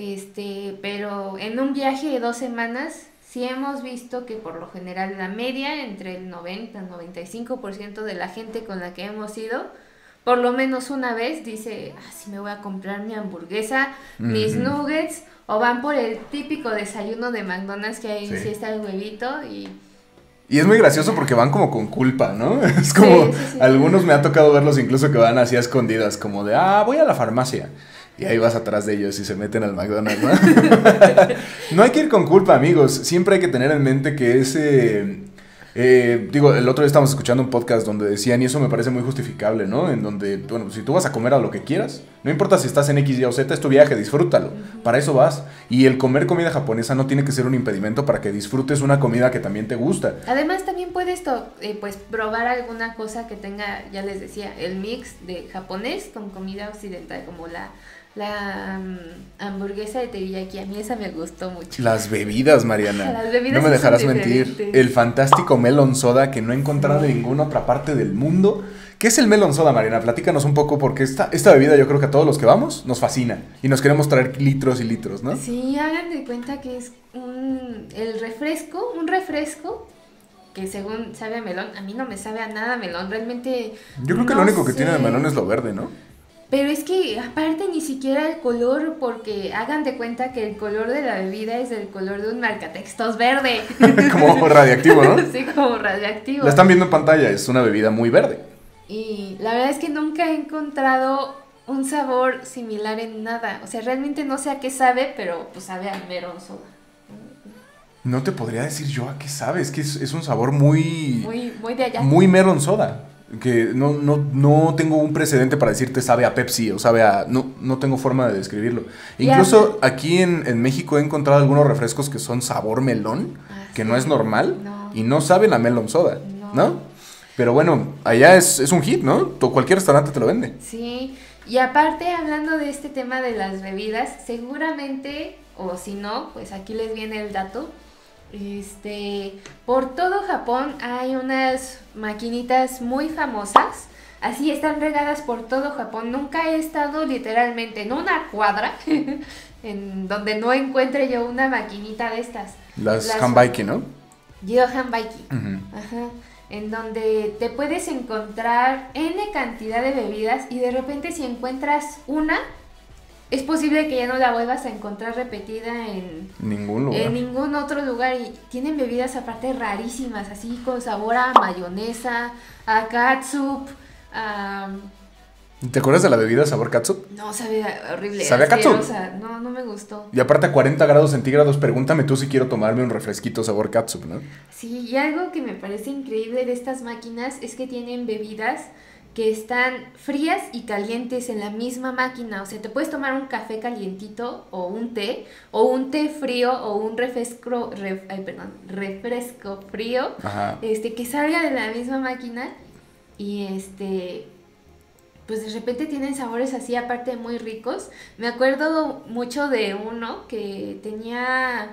[SPEAKER 2] pero en un viaje de 2 semanas sí hemos visto que por lo general la media, entre el 90-95% de la gente con la que hemos ido, por lo menos una vez dice, sí me voy a comprar mi hamburguesa, mis nuggets, o van por el típico desayuno de McDonald's que ahí sí está el huevito
[SPEAKER 1] Y es muy gracioso porque van como con culpa, ¿no? Es como, sí. Algunos me ha tocado verlos incluso que van así a escondidas, como de, voy a la farmacia. Y ahí vas atrás de ellos y se meten al McDonald's, ¿no? No hay que ir con culpa, amigos. Siempre hay que tener en mente que el otro día estábamos escuchando un podcast donde decían, y eso me parece muy justificable, ¿no? En donde, bueno, si tú vas a comer a lo que quieras, no importa si estás en X, Y o Z, es tu viaje, disfrútalo. Para eso vas. Y el comer comida japonesa no tiene que ser un impedimento para que disfrutes una comida que también te gusta.
[SPEAKER 2] Además, también puedes pues probar alguna cosa que tenga, ya les decía, el mix de japonés con comida occidental, como la hamburguesa de teriyaki. A mí esa me gustó mucho.
[SPEAKER 1] Las bebidas, Mariana.
[SPEAKER 2] Las bebidas
[SPEAKER 1] no me dejarás mentir. El fantástico melon soda que no he encontrado en ninguna otra parte del mundo. ¿Qué es el melon soda, Mariana? Platícanos un poco, porque esta bebida yo creo que a todos los que vamos nos fascina y nos queremos traer litros y litros, ¿no?
[SPEAKER 2] Sí, hagan de cuenta que es un refresco que según sabe a melón. A mí no me sabe a nada a melón, realmente.
[SPEAKER 1] Yo creo que lo único que tiene de melón es lo verde, ¿no?
[SPEAKER 2] Pero es que aparte ni siquiera el color, porque hagan de cuenta que el color de la bebida es el color de un marcatextos verde.
[SPEAKER 1] Como radiactivo, ¿no?
[SPEAKER 2] Sí, como radiactivo.
[SPEAKER 1] La están viendo en pantalla, es una bebida muy verde.
[SPEAKER 2] Y la verdad es que nunca he encontrado un sabor similar en nada. O sea, realmente no sé a qué sabe, pero pues sabe a melón soda.
[SPEAKER 1] No te podría decir yo a qué sabe, es que es un sabor muy
[SPEAKER 2] de allá.
[SPEAKER 1] Muy melon soda. Que no tengo un precedente para decirte sabe a Pepsi o sabe a... No tengo forma de describirlo. Incluso aquí en México he encontrado algunos refrescos que son sabor melón, que sí, no es normal, y no saben a melon soda, ¿no? Pero bueno, allá es un hit, ¿no? Cualquier restaurante te lo vende.
[SPEAKER 2] Sí, y aparte hablando de este tema de las bebidas, seguramente, o si no, pues aquí les viene el dato, Por todo Japón hay unas maquinitas muy famosas. Así están regadas por todo Japón. Nunca he estado literalmente en una cuadra en donde no encuentre yo una maquinita de estas.
[SPEAKER 1] Las Hanbaiki, ¿no?
[SPEAKER 2] Yo Hanbaiki.
[SPEAKER 1] Uh-huh.
[SPEAKER 2] Ajá. En donde te puedes encontrar N cantidad de bebidas y de repente si encuentras una, es posible que ya no la vuelvas a encontrar repetida en ningún otro lugar. Y tienen bebidas aparte rarísimas, así con sabor a mayonesa, a catsup, a...
[SPEAKER 1] ¿Te acuerdas de la bebida sabor catsup?
[SPEAKER 2] No, sabía horrible.
[SPEAKER 1] ¿Sabía catsup?
[SPEAKER 2] No me gustó.
[SPEAKER 1] Y aparte a 40 grados centígrados, pregúntame tú si quiero tomarme un refresquito sabor catsup, ¿no?
[SPEAKER 2] Sí, y algo que me parece increíble de estas máquinas es que tienen bebidas que están frías y calientes en la misma máquina. O sea, te puedes tomar un café calientito o un té frío o un refresco frío.
[SPEAKER 1] Ajá.
[SPEAKER 2] Que salga de la misma máquina y pues de repente tienen sabores así aparte muy ricos. Me acuerdo mucho de uno que tenía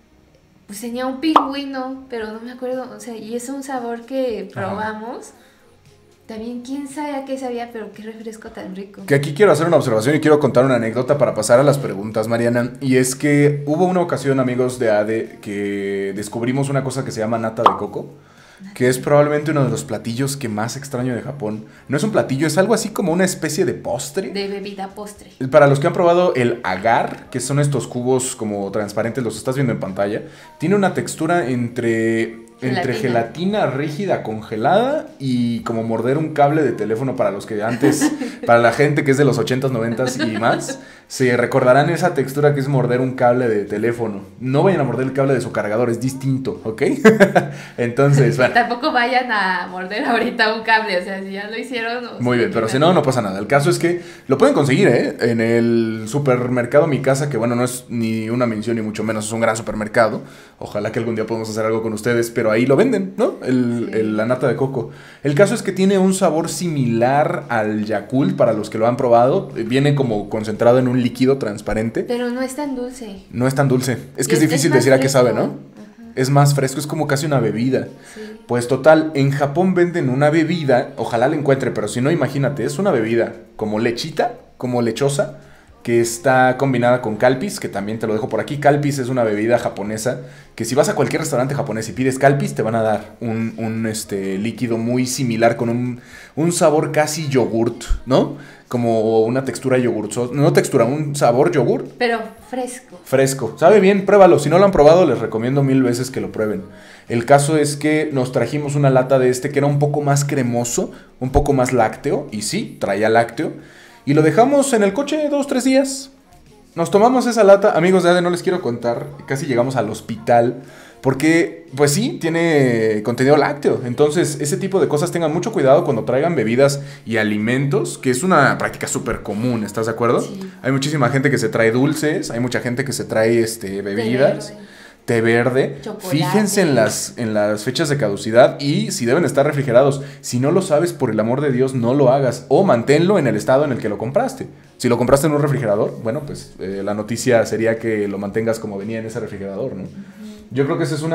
[SPEAKER 2] un pingüino, pero no me acuerdo, o sea, y es un sabor que probamos. Ajá. También quién sabe a qué sabía, pero qué refresco tan rico.
[SPEAKER 1] Que aquí quiero hacer una observación y quiero contar una anécdota para pasar a las preguntas, Mariana. Y es que hubo una ocasión, amigos de ADE, que descubrimos una cosa que se llama nata de coco, que es probablemente uno de los platillos que más extraño de Japón. No es un platillo, es algo así como una especie de postre.
[SPEAKER 2] De bebida postre.
[SPEAKER 1] Para los que han probado el agar, que son estos cubos como transparentes, los estás viendo en pantalla, tiene una textura entre gelatina rígida congelada y como morder un cable de teléfono para los que antes, para la gente que es de los 80s, 90s y más, se recordarán esa textura que es morder un cable de teléfono. No vayan a morder el cable de su cargador, es distinto, ¿ok? Entonces, bueno.
[SPEAKER 2] Tampoco vayan a morder ahorita un cable, o sea, si ya lo hicieron...
[SPEAKER 1] Muy bien, pero si no, no pasa nada. El caso es que lo pueden conseguir, en el supermercado Mi Casa, que bueno, no es ni una mención ni mucho menos, es un gran supermercado. Ojalá que algún día podamos hacer algo con ustedes, pero ahí lo venden, ¿no? La nata de coco. El caso es que tiene un sabor similar al Yakult, para los que lo han probado. Viene como concentrado en un líquido transparente.
[SPEAKER 2] Pero no es tan dulce.
[SPEAKER 1] No es tan dulce. Es que es difícil decir a qué sabe, ¿no? Ajá. Es más fresco, es como casi una bebida. Sí. Pues total, en Japón venden una bebida, ojalá la encuentre, pero si no, imagínate, es una bebida como lechita, como lechosa, que está combinada con calpis, que también te lo dejo por aquí. Calpis es una bebida japonesa que si vas a cualquier restaurante japonés y pides calpis, te van a dar un líquido muy similar con un sabor casi yogurt, ¿no? Como una textura yogurt, no textura, un sabor yogurt.
[SPEAKER 2] Pero fresco.
[SPEAKER 1] Fresco, sabe bien, pruébalo. Si no lo han probado, les recomiendo 1000 veces que lo prueben. El caso es que nos trajimos una lata de que era un poco más cremoso, un poco más lácteo, y sí, traía lácteo. Y lo dejamos en el coche 2-3 días. Nos tomamos esa lata. Amigos de ADE, no les quiero contar. Casi llegamos al hospital. Porque, pues sí, tiene contenido lácteo. Entonces, ese tipo de cosas, tengan mucho cuidado cuando traigan bebidas y alimentos, que es una práctica súper común, ¿estás de acuerdo? Sí. Hay muchísima gente que se trae dulces, hay mucha gente que se trae bebidas. Té verde. Chocolate. Fíjense en las fechas de caducidad y si deben estar refrigerados. Si no lo sabes, por el amor de Dios, no lo hagas. O manténlo en el estado en el que lo compraste. Si lo compraste en un refrigerador, bueno, pues la noticia sería que lo mantengas como venía en ese refrigerador, ¿no? Yo creo que esa es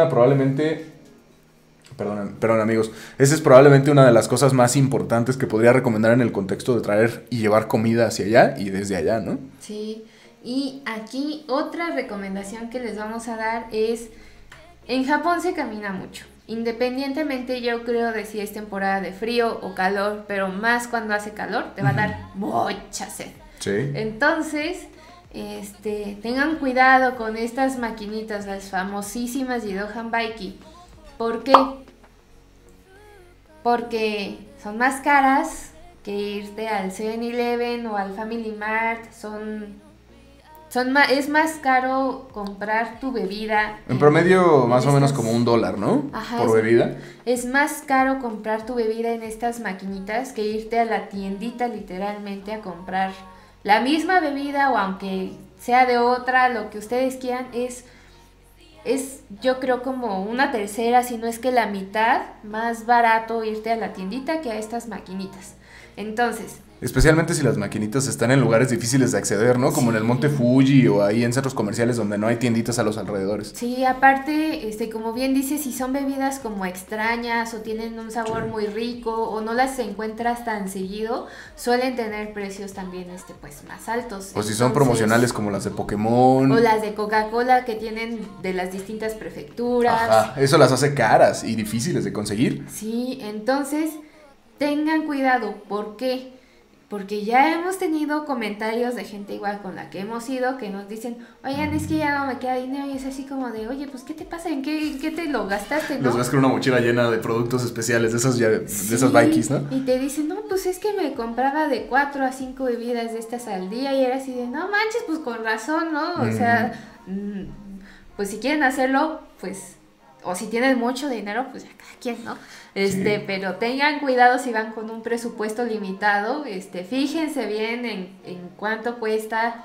[SPEAKER 1] Perdón, amigos. Esa es probablemente una de las cosas más importantes que podría recomendar en el contexto de traer y llevar comida hacia allá y desde allá, ¿no?
[SPEAKER 2] Sí. Y aquí otra recomendación que les vamos a dar es, en Japón se camina mucho, independientemente yo creo de si es temporada de frío o calor, pero más cuando hace calor te va a dar mucha sed.
[SPEAKER 1] Sí.
[SPEAKER 2] Entonces, tengan cuidado con estas maquinitas, las famosísimas Jido Hanbaiki. ¿Por qué? Porque son más caras que irte al 7-Eleven o al Family Mart, es más caro comprar tu bebida.
[SPEAKER 1] En promedio más o menos como $1, ¿no?
[SPEAKER 2] Ajá,
[SPEAKER 1] por bebida.
[SPEAKER 2] Es más caro comprar tu bebida en estas maquinitas que irte a la tiendita literalmente a comprar la misma bebida o aunque sea de otra, lo que ustedes quieran. Es yo creo como una tercera, si no es que la mitad más barato irte a la tiendita que a estas maquinitas. Entonces,
[SPEAKER 1] Especialmente si las maquinitas están en lugares difíciles de acceder, ¿no? Como en el Monte Fuji o ahí en centros comerciales donde no hay tienditas a los alrededores.
[SPEAKER 2] Sí, aparte, como bien dices, si son bebidas como extrañas o tienen un sabor muy rico o no las encuentras tan seguido, suelen tener precios también, pues más altos.
[SPEAKER 1] O si son promocionales como las de Pokémon.
[SPEAKER 2] O las de Coca-Cola que tienen de las distintas prefecturas.
[SPEAKER 1] Ajá, eso las hace caras y difíciles de conseguir.
[SPEAKER 2] Sí, entonces tengan cuidado. ¿Por qué? Porque ya hemos tenido comentarios de gente igual con la que hemos ido que nos dicen, oigan, es que ya no me queda dinero, y es así como de, oye, pues ¿qué te pasa? ¿En qué te lo gastaste, no?
[SPEAKER 1] Los ves con una mochila llena de productos especiales, de esas Vikis, ¿no?
[SPEAKER 2] Y te dicen, no, pues es que me compraba de 4 a 5 bebidas de estas al día, y era así de, no manches, pues con razón, ¿no? O sea, pues si quieren hacerlo, pues, o si tienen mucho dinero, pues ya cada quien, ¿no?
[SPEAKER 1] Sí.
[SPEAKER 2] Pero tengan cuidado si van con un presupuesto limitado, fíjense bien en cuánto cuesta,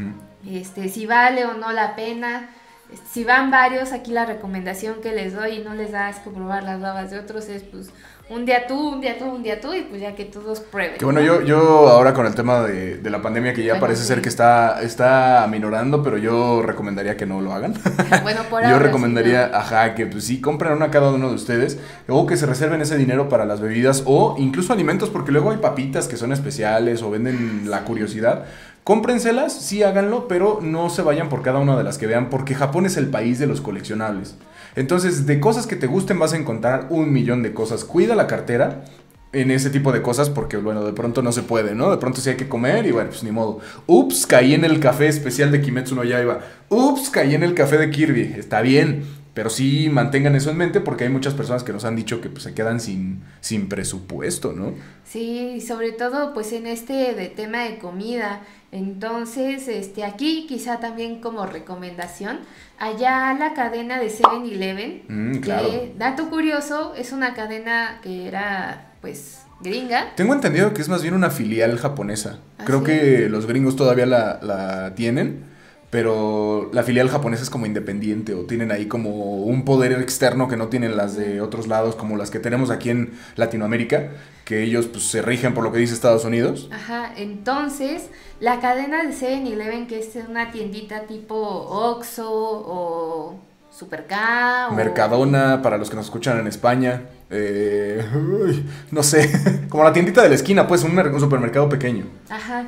[SPEAKER 2] si vale o no la pena. Si van varios, aquí la recomendación que les doy y no les da asco probar las babas de otros es pues un día tú, un día tú, un día tú, y pues ya que todos prueben.
[SPEAKER 1] Que bueno,
[SPEAKER 2] ¿no?
[SPEAKER 1] yo ahora con el tema de la pandemia que ya
[SPEAKER 2] Bueno,
[SPEAKER 1] parece
[SPEAKER 2] sí.
[SPEAKER 1] ser que está aminorando, pero yo recomendaría que no lo hagan.
[SPEAKER 2] Bueno, por
[SPEAKER 1] Yo
[SPEAKER 2] ahora
[SPEAKER 1] recomendaría,
[SPEAKER 2] sí, ¿no?
[SPEAKER 1] ajá, que pues sí, compren una cada uno de ustedes, o que se reserven ese dinero para las bebidas, o incluso alimentos, porque luego hay papitas que son especiales, o venden la curiosidad. Cómprenselas, sí háganlo, pero no se vayan por cada una de las que vean, porque Japón es el país de los coleccionables. Entonces, de cosas que te gusten vas a encontrar 1,000,000 de cosas. Cuida la cartera en ese tipo de cosas porque, bueno, de pronto no se puede, ¿no? De pronto sí hay que comer y, bueno, pues ni modo. Ups, caí en el café especial de Kimetsu no Yaiba. Ups, caí en el café de Kirby. Está bien, pero sí mantengan eso en mente porque hay muchas personas que nos han dicho que pues, se quedan sin presupuesto, ¿no?
[SPEAKER 2] Sí, sobre todo pues en de tema de comida. Entonces, aquí quizá también como recomendación, allá la cadena de 7-Eleven,
[SPEAKER 1] Claro.
[SPEAKER 2] que, dato curioso, es una cadena que era pues gringa.
[SPEAKER 1] Tengo entendido que es más bien una filial japonesa.
[SPEAKER 2] ¿Ah,
[SPEAKER 1] Creo
[SPEAKER 2] sí?
[SPEAKER 1] que los gringos todavía la tienen, pero la filial japonesa es como independiente o tienen ahí como un poder externo que no tienen las de otros lados, como las que tenemos aquí en Latinoamérica, que ellos pues se rigen por lo que dice Estados Unidos.
[SPEAKER 2] Ajá, entonces la cadena de 7-Eleven, que es una tiendita tipo Oxxo o Super K o...
[SPEAKER 1] Mercadona, para los que nos escuchan en España, no sé, como la tiendita de la esquina, pues un supermercado pequeño.
[SPEAKER 2] Ajá,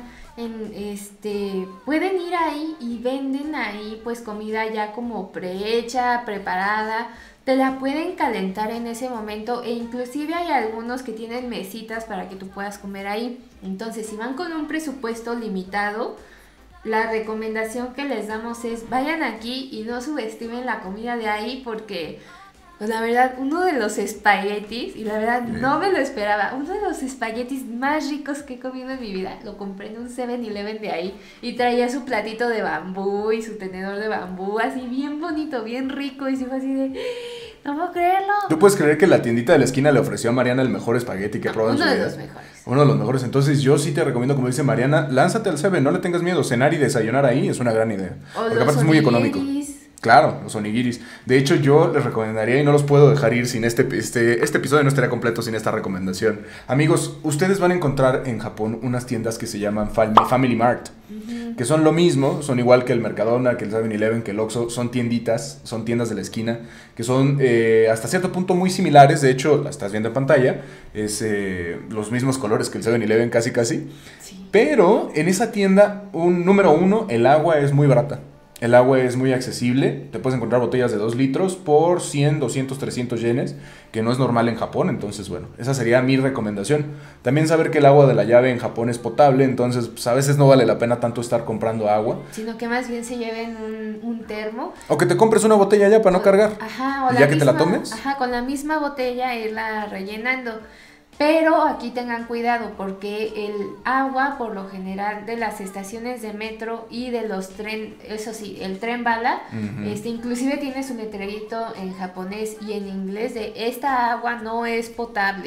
[SPEAKER 2] pueden ir ahí y venden ahí pues comida ya como prehecha, preparada, te la pueden calentar en ese momento e inclusive hay algunos que tienen mesitas para que tú puedas comer ahí. Entonces, si van con un presupuesto limitado, la recomendación que les damos es vayan aquí y no subestimen la comida de ahí porque... Pues la verdad, uno de los espaguetis, y la verdad no me lo esperaba, uno de los espaguetis más ricos que he comido en mi vida, lo compré en un 7-Eleven de ahí, y traía su platito de bambú y su tenedor de bambú, así bien bonito, bien rico, y se fue así de, no puedo creerlo.
[SPEAKER 1] ¿Tú puedes creer que la tiendita de la esquina le ofreció a Mariana el mejor espagueti que probó en su
[SPEAKER 2] Uno de
[SPEAKER 1] vida?
[SPEAKER 2] los mejores.
[SPEAKER 1] Uno de los mejores. Entonces yo sí te recomiendo, como dice Mariana, lánzate al 7, no le tengas miedo. Cenar y desayunar ahí es una gran idea.
[SPEAKER 2] O
[SPEAKER 1] Porque
[SPEAKER 2] los
[SPEAKER 1] aparte es muy económico.
[SPEAKER 2] onigiris.
[SPEAKER 1] Claro, los onigiris. De hecho, yo les recomendaría, y no los puedo dejar ir sin este episodio no estaría completo sin esta recomendación. Amigos, ustedes van a encontrar en Japón unas tiendas que se llaman Family Mart, que son lo mismo, son igual que el Mercadona, que el 7-Eleven, que el Oxxo, son tienditas, son tiendas de la esquina, que son hasta cierto punto muy similares. De hecho, la estás viendo en pantalla, es los mismos colores que el 7-Eleven casi.
[SPEAKER 2] Sí.
[SPEAKER 1] Pero en esa tienda, número uno, el agua es muy barata. El agua es muy accesible, te puedes encontrar botellas de 2 litros por 100, 200, 300 yenes, que no es normal en Japón. Entonces, bueno, esa sería mi recomendación. También saber que el agua de la llave en Japón es potable, entonces pues, a veces no vale la pena tanto estar comprando agua.
[SPEAKER 2] Sino que más bien se lleven un termo.
[SPEAKER 1] O que te compres una botella ya para no cargar.
[SPEAKER 2] Ajá, o
[SPEAKER 1] y
[SPEAKER 2] la
[SPEAKER 1] ya que
[SPEAKER 2] misma,
[SPEAKER 1] te la tomes.
[SPEAKER 2] Ajá, con la misma botella irla rellenando. Pero aquí tengan cuidado porque el agua, por lo general, de las estaciones de metro y de los eso sí, el tren bala, inclusive tiene su letrerito en japonés y en inglés de esta agua no es potable.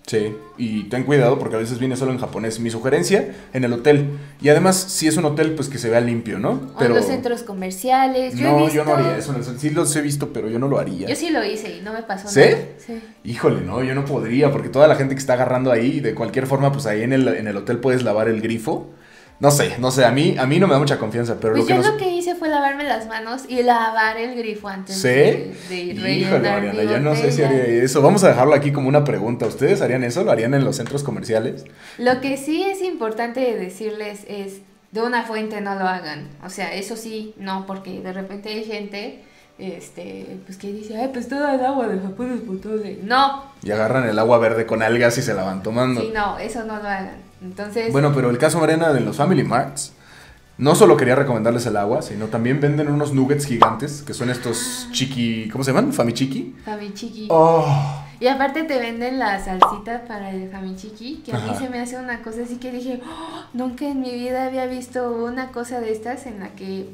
[SPEAKER 1] Sí, y ten cuidado porque a veces viene solo en japonés. Mi sugerencia, en el hotel. Y además, si es un hotel, pues que se vea limpio, ¿no?
[SPEAKER 2] O en los centros comerciales.
[SPEAKER 1] Yo no haría eso. Sí los he visto, pero yo no lo haría.
[SPEAKER 2] Yo sí lo hice y no me pasó
[SPEAKER 1] ¿Sí?
[SPEAKER 2] nada. Sí.
[SPEAKER 1] Híjole, no, yo no podría, porque toda la gente que está agarrando ahí, de cualquier forma, pues ahí en el hotel puedes lavar el grifo. No sé, a mí no me da mucha confianza, pero
[SPEAKER 2] pues lo que hice fue lavarme las manos y lavar el grifo antes de
[SPEAKER 1] Híjole, Mariana, yo no sé si haría eso. Vamos a dejarlo aquí como una pregunta. ¿Ustedes harían eso? ¿Lo harían en los centros comerciales?
[SPEAKER 2] Lo que sí es importante decirles es, de una fuente no lo hagan. O sea, eso sí, no, porque de repente hay gente... pues que dice, ay, pues toda el agua de Japón es potable. No.
[SPEAKER 1] Y agarran el agua verde con algas y se la van tomando.
[SPEAKER 2] Sí, no, eso no lo hagan. Entonces...
[SPEAKER 1] Bueno, pero el caso, Mariana, de los Family Marts, no solo quería recomendarles el agua, sino también venden unos nuggets gigantes, que son estos chiqui... ¿Cómo se llaman? ¿Famichiki?
[SPEAKER 2] Famichiki.
[SPEAKER 1] Oh.
[SPEAKER 2] Y aparte te venden la salsita para el famichiki, que a mí se me hace una cosa así que dije, nunca en mi vida había visto una cosa de estas en la que...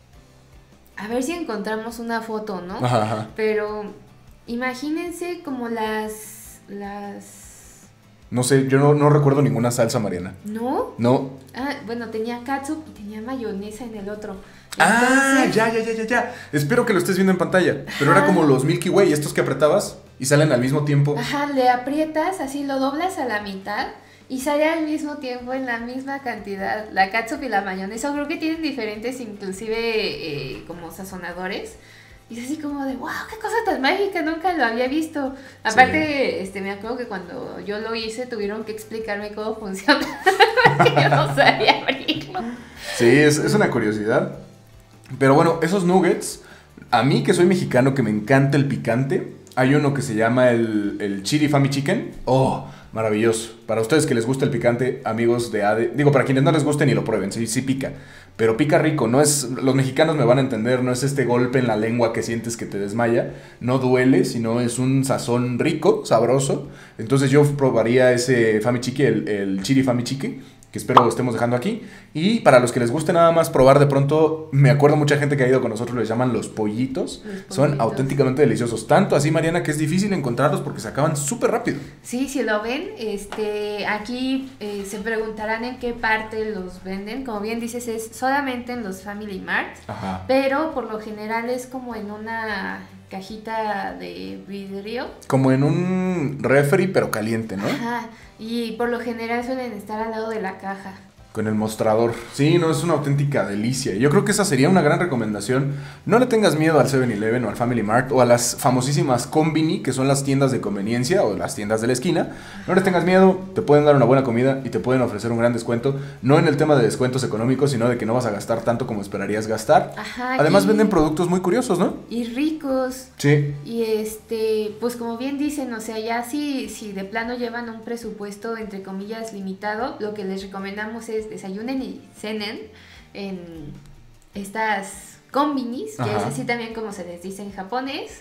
[SPEAKER 2] A ver si encontramos una foto, ¿no?
[SPEAKER 1] Ajá.
[SPEAKER 2] Pero imagínense como las...
[SPEAKER 1] No sé, yo no recuerdo ninguna salsa, Mariana.
[SPEAKER 2] ¿No?
[SPEAKER 1] No.
[SPEAKER 2] Ah, bueno, tenía catsup y tenía mayonesa en el otro.
[SPEAKER 1] Entonces... Ya. Espero que lo estés viendo en pantalla. Pero era como los Milky Way, estos que apretabas y salen al mismo tiempo.
[SPEAKER 2] Ajá, le aprietas, así lo doblas a la mitad y sale al mismo tiempo en la misma cantidad la catsup y la mayonesa. Creo que tienen diferentes, inclusive como sazonadores. Y es así como de, wow, qué cosa tan mágica, nunca lo había visto. Aparte, me acuerdo que cuando yo lo hice tuvieron que explicarme cómo funciona, porque yo no sabía abrirlo.
[SPEAKER 1] Sí, es una curiosidad. Pero bueno, esos nuggets, a mí que soy mexicano, que me encanta el picante, hay uno que se llama el Chili Fami Chicken. Oh, maravilloso. Para ustedes que les gusta el picante, amigos de ADE, digo, para quienes no les guste ni lo prueben, sí pica. Pero pica rico, no es, los mexicanos me van a entender, no es este golpe en la lengua que sientes que te desmaya, no duele, sino es un sazón rico, sabroso. Entonces yo probaría ese Famichiki, el Chili Famichiki, que espero estemos dejando aquí. Y para los que les guste nada más probar de pronto, me acuerdo mucha gente que ha ido con nosotros, les llaman los pollitos. Son auténticamente deliciosos. Tanto así, Mariana, que es difícil encontrarlos porque se acaban súper rápido.
[SPEAKER 2] Sí, si lo ven, aquí se preguntarán en qué parte los venden. Como bien dices, es solamente en los Family Mart.
[SPEAKER 1] Ajá.
[SPEAKER 2] Pero por lo general es como en una cajita de vidrio.
[SPEAKER 1] Como en un refri, pero caliente, ¿no?
[SPEAKER 2] Ajá. Y por lo general suelen estar al lado de la caja.
[SPEAKER 1] Con el mostrador. Sí, no, es una auténtica delicia. Yo creo que esa sería una gran recomendación. No le tengas miedo al 7-Eleven o al Family Mart o a las famosísimas Combini, que son las tiendas de conveniencia o las tiendas de la esquina. No les tengas miedo, te pueden dar una buena comida y te pueden ofrecer un gran descuento. No en el tema de descuentos económicos, sino de que no vas a gastar tanto como esperarías gastar.
[SPEAKER 2] Ajá.
[SPEAKER 1] Además venden productos muy curiosos, ¿no?
[SPEAKER 2] Y ricos.
[SPEAKER 1] Sí.
[SPEAKER 2] Y pues como bien dicen, o sea, ya si de plano llevan un presupuesto entre comillas limitado, lo que les recomendamos es desayunen y cenen en estas combinis, que es así también como se les dice en japonés,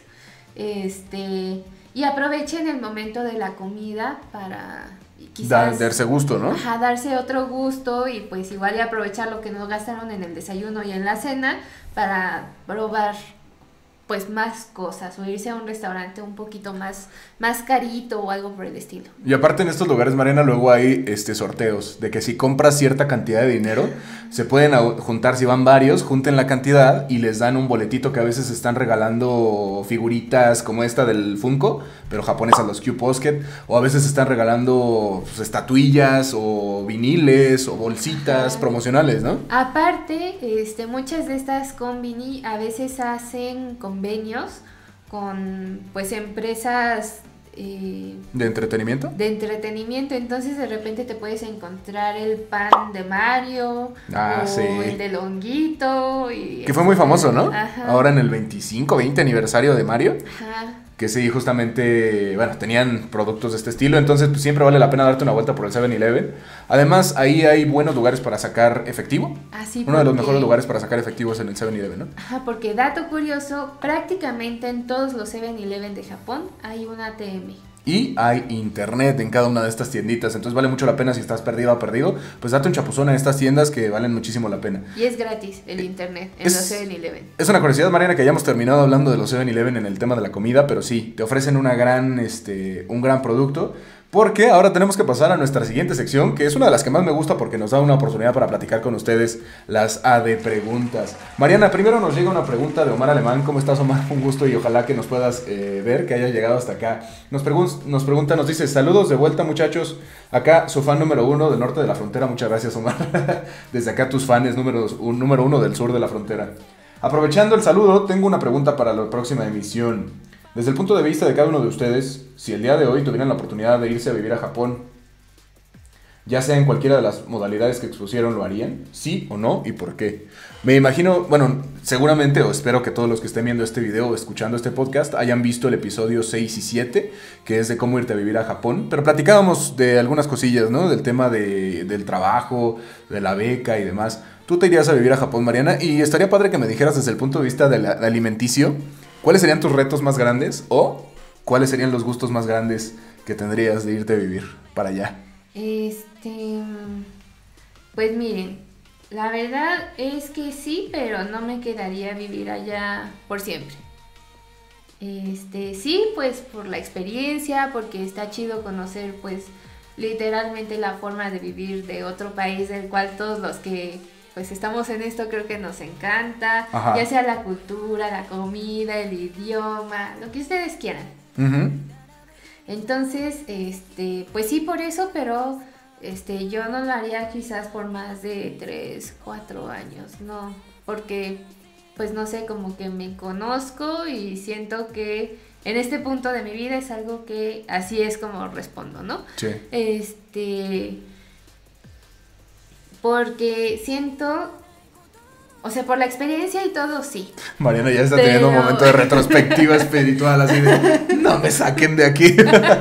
[SPEAKER 2] y aprovechen el momento de la comida para quizás
[SPEAKER 1] darse gusto, ¿no?
[SPEAKER 2] Ajá, darse otro gusto y pues igual y aprovechar lo que no gastaron en el desayuno y en la cena para probar pues más cosas o irse a un restaurante un poquito más carito o algo por el estilo.
[SPEAKER 1] Y aparte en estos lugares, Mariana, luego hay sorteos de que si compras cierta cantidad de dinero, se pueden juntar, si van varios, junten la cantidad y les dan un boletito que a veces están regalando figuritas como esta del Funko, pero japonesas, los Q-Posket, o a veces están regalando pues, estatuillas o viniles o bolsitas promocionales, ¿no?
[SPEAKER 2] Aparte, muchas de estas combini a veces hacen convenios con pues empresas
[SPEAKER 1] ¿de entretenimiento?
[SPEAKER 2] De entretenimiento, entonces de repente te puedes encontrar el pan de Mario o el del honguito.
[SPEAKER 1] Que fue muy famoso, ¿no?
[SPEAKER 2] Ajá.
[SPEAKER 1] Ahora en el 20 aniversario de Mario.
[SPEAKER 2] Ajá.
[SPEAKER 1] Que sí, justamente, bueno, tenían productos de este estilo, entonces pues, siempre vale la pena darte una vuelta por el 7-Eleven. Además, ahí hay buenos lugares para sacar efectivo.
[SPEAKER 2] Sí,
[SPEAKER 1] uno de los mejores lugares para sacar efectivo es en el 7-Eleven, ¿no?
[SPEAKER 2] Ajá, porque dato curioso, prácticamente en todos los 7-Eleven de Japón hay un ATM.
[SPEAKER 1] Y hay internet en cada una de estas tienditas, entonces vale mucho la pena si estás perdido o perdido, pues date un chapuzón en estas tiendas que valen muchísimo la pena.
[SPEAKER 2] Y es gratis el internet en los 7-Eleven.
[SPEAKER 1] Es una curiosidad, Mariana, que hayamos terminado hablando de los 7-Eleven en el tema de la comida, pero sí, te ofrecen un gran producto. Porque ahora tenemos que pasar a nuestra siguiente sección, que es una de las que más me gusta porque nos da una oportunidad para platicar con ustedes, las AD Preguntas. Mariana, primero nos llega una pregunta de Omar Alemán. ¿Cómo estás, Omar? Un gusto y ojalá que nos puedas ver, que hayas llegado hasta acá. Nos pregunta, nos dice, saludos de vuelta, muchachos. Acá su fan número 1 del norte de la frontera. Muchas gracias, Omar. Desde acá tus fans número 1 del sur de la frontera. Aprovechando el saludo, tengo una pregunta para la próxima emisión. Desde el punto de vista de cada uno de ustedes, si el día de hoy tuvieran la oportunidad de irse a vivir a Japón, ya sea en cualquiera de las modalidades que expusieron, ¿lo harían? ¿Sí o no? ¿Y por qué? Me imagino, bueno, seguramente o espero que todos los que estén viendo este video o escuchando este podcast hayan visto el episodio 6 y 7, que es de cómo irte a vivir a Japón. Pero platicábamos de algunas cosillas, ¿no? Del tema del trabajo, de la beca y demás. Tú te irías a vivir a Japón, Mariana, y estaría padre que me dijeras desde el punto de vista de alimenticio, ¿cuáles serían tus retos más grandes o cuáles serían los gustos más grandes que tendrías de irte a vivir para allá?
[SPEAKER 2] Pues miren, la verdad es que sí, pero no me quedaría a vivir allá por siempre. Sí, pues por la experiencia, porque está chido conocer pues literalmente la forma de vivir de otro país del cual todos los que pues estamos en esto creo que nos encanta. Ajá. Ya sea la cultura, la comida, el idioma, lo que ustedes quieran. Uh-huh. Entonces, pues sí por eso, pero yo no lo haría quizás por más de 3, 4 años, no, porque pues no sé, como que me conozco y siento que en este punto de mi vida es algo que así es como respondo, ¿no? Sí. Porque siento, o sea, por la experiencia y todo, sí.
[SPEAKER 1] Mariana ya está teniendo un momento de retrospectiva espiritual, así de, no me saquen de aquí.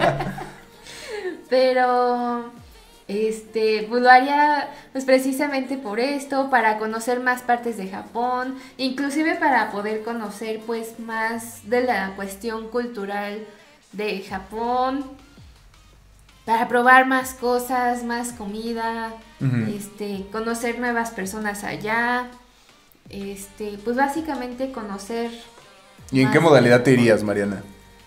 [SPEAKER 2] Pero, pues lo haría, pues precisamente por esto, para conocer más partes de Japón, inclusive para poder conocer, pues, más de la cuestión cultural de Japón, para probar más cosas, más comida, uh-huh. Conocer nuevas personas allá, pues básicamente conocer.
[SPEAKER 1] ¿Y en qué modalidad te irías, Mariana?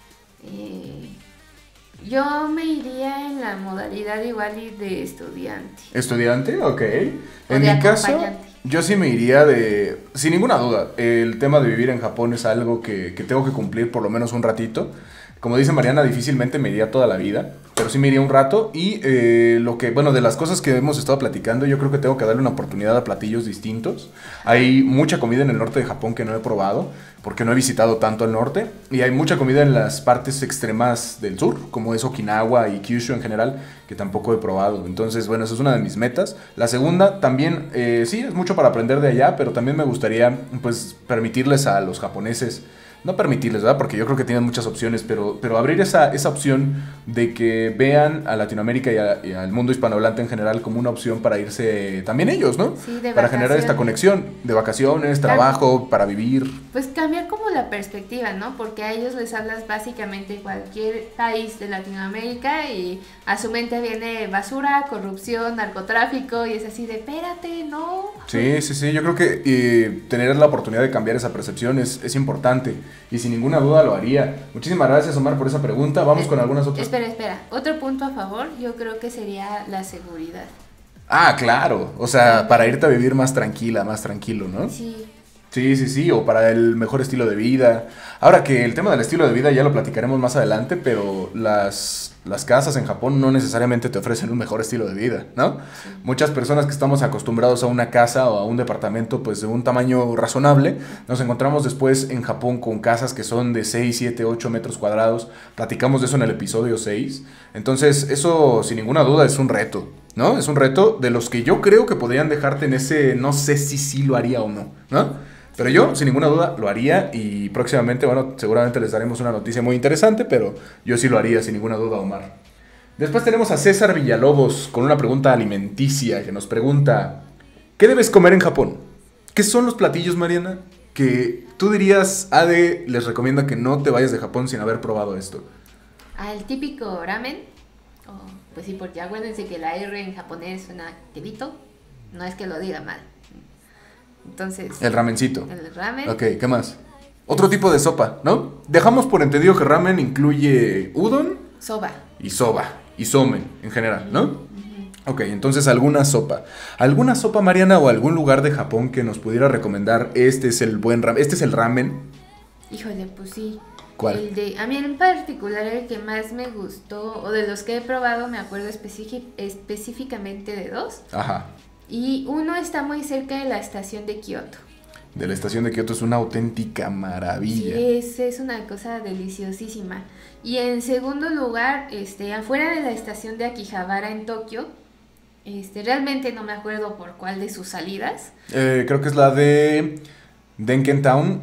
[SPEAKER 2] Yo me iría en la modalidad igual y de estudiante.
[SPEAKER 1] ¿Estudiante? Ok. En mi caso, yo sí me iría sin ninguna duda, el tema de vivir en Japón es algo que tengo que cumplir por lo menos un ratito. Como dice Mariana, difícilmente me iría toda la vida, pero sí me iría un rato. Y de las cosas que hemos estado platicando, yo creo que tengo que darle una oportunidad a platillos distintos. Hay mucha comida en el norte de Japón que no he probado, porque no he visitado tanto el norte. Y hay mucha comida en las partes extremas del sur, como es Okinawa y Kyushu en general, que tampoco he probado. Entonces, bueno, esa es una de mis metas. La segunda, también, sí, es mucho para aprender de allá, pero también me gustaría, pues, permitirles a los japoneses, no permitirles, ¿verdad? Porque yo creo que tienen muchas opciones, pero abrir esa opción de que vean a Latinoamérica y al mundo hispanohablante en general como una opción para irse también ellos, ¿no?
[SPEAKER 2] Sí, de
[SPEAKER 1] para generar esta conexión de vacaciones, trabajo, para vivir.
[SPEAKER 2] Pues cambiar como la perspectiva, ¿no? Porque a ellos les hablas básicamente cualquier país de Latinoamérica y a su mente viene basura, corrupción, narcotráfico y es así de, espérate, ¿no?
[SPEAKER 1] Sí, yo creo que tener la oportunidad de cambiar esa percepción es importante. Y sin ninguna duda lo haría. Muchísimas gracias, Omar, por esa pregunta. Vamos con algunas otras.
[SPEAKER 2] Espera. Otro punto a favor, yo creo que sería la seguridad.
[SPEAKER 1] Ah, claro. O sea, para irte a vivir más tranquila, más tranquilo, ¿no?
[SPEAKER 2] Sí.
[SPEAKER 1] Sí, o para el mejor estilo de vida. Ahora que el tema del estilo de vida ya lo platicaremos más adelante, pero las casas en Japón no necesariamente te ofrecen un mejor estilo de vida, ¿no? Sí. Muchas personas que estamos acostumbrados a una casa o a un departamento pues de un tamaño razonable, nos encontramos después en Japón con casas que son de 6, 7, 8 metros cuadrados. Platicamos de eso en el episodio 6. Entonces eso sin ninguna duda es un reto, ¿no? Es un reto de los que yo creo que podrían dejarte en ese no sé si sí lo haría o no, ¿no? Pero yo, sin ninguna duda, lo haría y próximamente, bueno, seguramente les daremos una noticia muy interesante, pero yo sí lo haría, sin ninguna duda, Omar. Después tenemos a César Villalobos con una pregunta alimenticia que nos pregunta, ¿qué debes comer en Japón? ¿Qué son los platillos, Mariana, que tú dirías, Ade, les recomienda que no te vayas de Japón sin haber probado esto?
[SPEAKER 2] El típico ramen, pues sí, porque acuérdense que la R en japonés suena quedito, no es que lo diga mal. Entonces,
[SPEAKER 1] el ramencito.
[SPEAKER 2] El ramen.
[SPEAKER 1] Ok, ¿qué más? Otro tipo de sopa, ¿no? Dejamos por entendido que ramen incluye udon.
[SPEAKER 2] Soba.
[SPEAKER 1] Y soba. y somen en general, ¿no?
[SPEAKER 2] Ujú.
[SPEAKER 1] Ok, entonces alguna sopa. ¿Alguna sopa, Mariana, o algún lugar de Japón que nos pudiera recomendar? Este es el buen ramen. Este es el ramen.
[SPEAKER 2] Híjole, pues sí.
[SPEAKER 1] ¿Cuál?
[SPEAKER 2] A mí en particular el que más me gustó, o de los que he probado, me acuerdo específicamente de dos.
[SPEAKER 1] Ajá.
[SPEAKER 2] Y uno está muy cerca de la estación de Kioto.
[SPEAKER 1] De la estación de Kioto, es una auténtica maravilla.
[SPEAKER 2] Sí, es una cosa deliciosísima. Y en segundo lugar, afuera de la estación de Akihabara en Tokio, realmente no me acuerdo por cuál de sus salidas.
[SPEAKER 1] Creo que es la de Dengentown,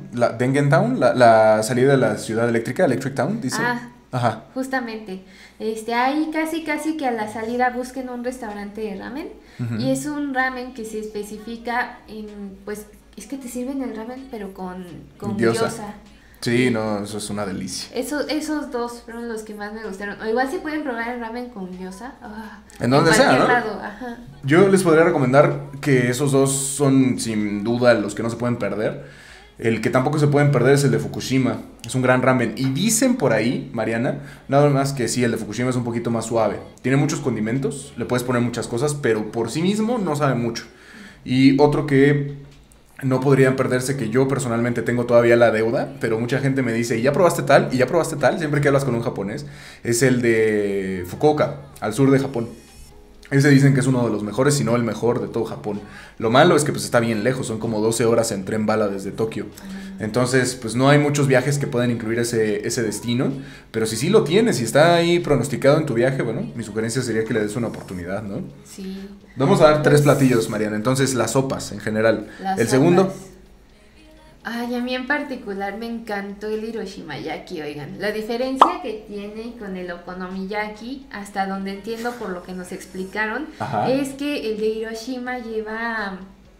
[SPEAKER 1] la salida de la ciudad eléctrica, Electric Town, dice.
[SPEAKER 2] Ah,
[SPEAKER 1] ajá.
[SPEAKER 2] justamente. Ahí casi que a la salida busquen un restaurante de ramen.
[SPEAKER 1] Ujú.
[SPEAKER 2] Y es un ramen que se especifica en, pues, es que te sirven el ramen pero con gyoza.
[SPEAKER 1] Sí, no, eso es una delicia.
[SPEAKER 2] Esos dos fueron los que más me gustaron. O igual si pueden probar el ramen con gyoza.
[SPEAKER 1] En donde sea,
[SPEAKER 2] cualquier
[SPEAKER 1] ¿no?
[SPEAKER 2] lado, ajá.
[SPEAKER 1] Yo les podría recomendar que esos dos son sin duda los que no se pueden perder. El que tampoco se pueden perder es el de Fukushima. Es un gran ramen. Y dicen por ahí, Mariana, nada más que sí, el de Fukushima es un poquito más suave. Tiene muchos condimentos, le puedes poner muchas cosas, pero por sí mismo no sabe mucho. Y otro que no podrían perderse, que yo personalmente tengo todavía la deuda, pero mucha gente me dice, ¿y ya probaste tal? ¿Y ya probaste tal? Siempre que hablas con un japonés, es el de Fukuoka, al sur de Japón. Ese dicen que es uno de los mejores, si no el mejor de todo Japón. Lo malo es que pues está bien lejos, son como 12 horas en tren bala desde Tokio. Entonces, pues no hay muchos viajes que puedan incluir ese destino, pero si sí lo tienes, si está ahí pronosticado en tu viaje, bueno, mi sugerencia sería que le des una oportunidad, ¿no?
[SPEAKER 2] Sí.
[SPEAKER 1] Vamos a dar 3 platillos, Mariana, entonces las sopas en general.
[SPEAKER 2] Las
[SPEAKER 1] El
[SPEAKER 2] sopas.
[SPEAKER 1] segundo,
[SPEAKER 2] Ay, a mí en particular me encantó el Hiroshimayaki, oigan. La diferencia que tiene con el Okonomiyaki, hasta donde entiendo por lo que nos explicaron,
[SPEAKER 1] Ajá.
[SPEAKER 2] es que el de Hiroshima lleva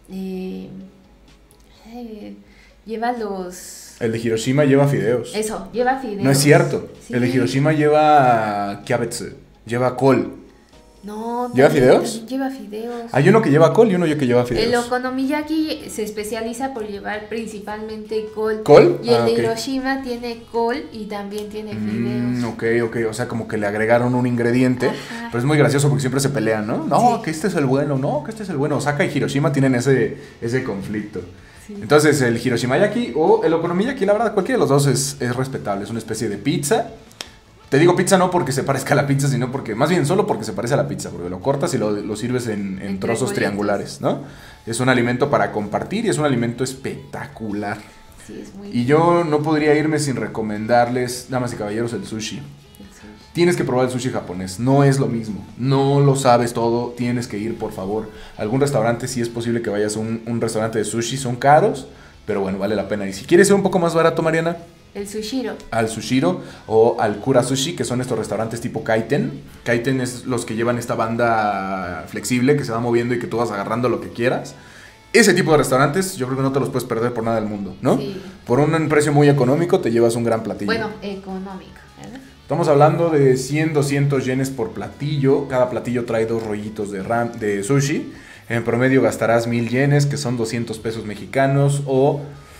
[SPEAKER 2] los...
[SPEAKER 1] el de Hiroshima lleva fideos.
[SPEAKER 2] Eso, lleva fideos.
[SPEAKER 1] No es cierto,
[SPEAKER 2] Sí.
[SPEAKER 1] el de Hiroshima lleva kiabetsu, lleva col.
[SPEAKER 2] No.
[SPEAKER 1] ¿Lleva
[SPEAKER 2] también-
[SPEAKER 1] fideos?
[SPEAKER 2] también lleva fideos.
[SPEAKER 1] Hay uno que lleva col y uno que lleva
[SPEAKER 2] El
[SPEAKER 1] fideos.
[SPEAKER 2] Okonomiyaki se especializa por llevar principalmente col.
[SPEAKER 1] ¿Col?
[SPEAKER 2] Y el
[SPEAKER 1] Ah,
[SPEAKER 2] de
[SPEAKER 1] ok.
[SPEAKER 2] Hiroshima tiene col y también tiene fideos.
[SPEAKER 1] Ok, o sea, como que le agregaron un ingrediente,
[SPEAKER 2] Ajá.
[SPEAKER 1] pero es muy gracioso porque siempre se pelean, ¿no? No,
[SPEAKER 2] Sí.
[SPEAKER 1] que este es el bueno, no, que este es el bueno. Osaka y Hiroshima tienen ese conflicto.
[SPEAKER 2] Sí.
[SPEAKER 1] Entonces, el Hiroshimayaki o el Okonomiyaki, la verdad, cualquiera de los dos es respetable, es una especie de pizza. Te digo pizza no porque se parezca a la pizza, sino porque, más bien solo porque se parece a la pizza, porque lo cortas y lo sirves en
[SPEAKER 2] En
[SPEAKER 1] trozos triangulares, ¿no? Es un alimento para compartir y es un alimento espectacular.
[SPEAKER 2] Sí, es muy...
[SPEAKER 1] Y yo no podría irme sin recomendarles, damas y caballeros, el sushi. Tienes que probar el sushi japonés, no es lo mismo, no lo sabes todo, tienes que ir, por favor, a algún restaurante, si es posible que vayas a un restaurante de sushi, son caros, pero bueno, vale la pena. Y si quieres ser un poco más barato, Mariana,
[SPEAKER 2] El sushiro.
[SPEAKER 1] al Sushiro o al Kura Sushi, que son estos restaurantes tipo Kaiten. Kaiten es los que llevan esta banda flexible que se va moviendo y que tú vas agarrando lo que quieras. Ese tipo de restaurantes yo creo que no te los puedes perder por nada del mundo, ¿no?
[SPEAKER 2] Sí.
[SPEAKER 1] Por un precio muy económico te llevas un gran platillo.
[SPEAKER 2] Bueno, económico, ¿verdad?
[SPEAKER 1] Estamos hablando de 100, 200 yenes por platillo. Cada platillo trae 2 rollitos de sushi. En promedio gastarás 1000 yenes, que son 200 pesos mexicanos, o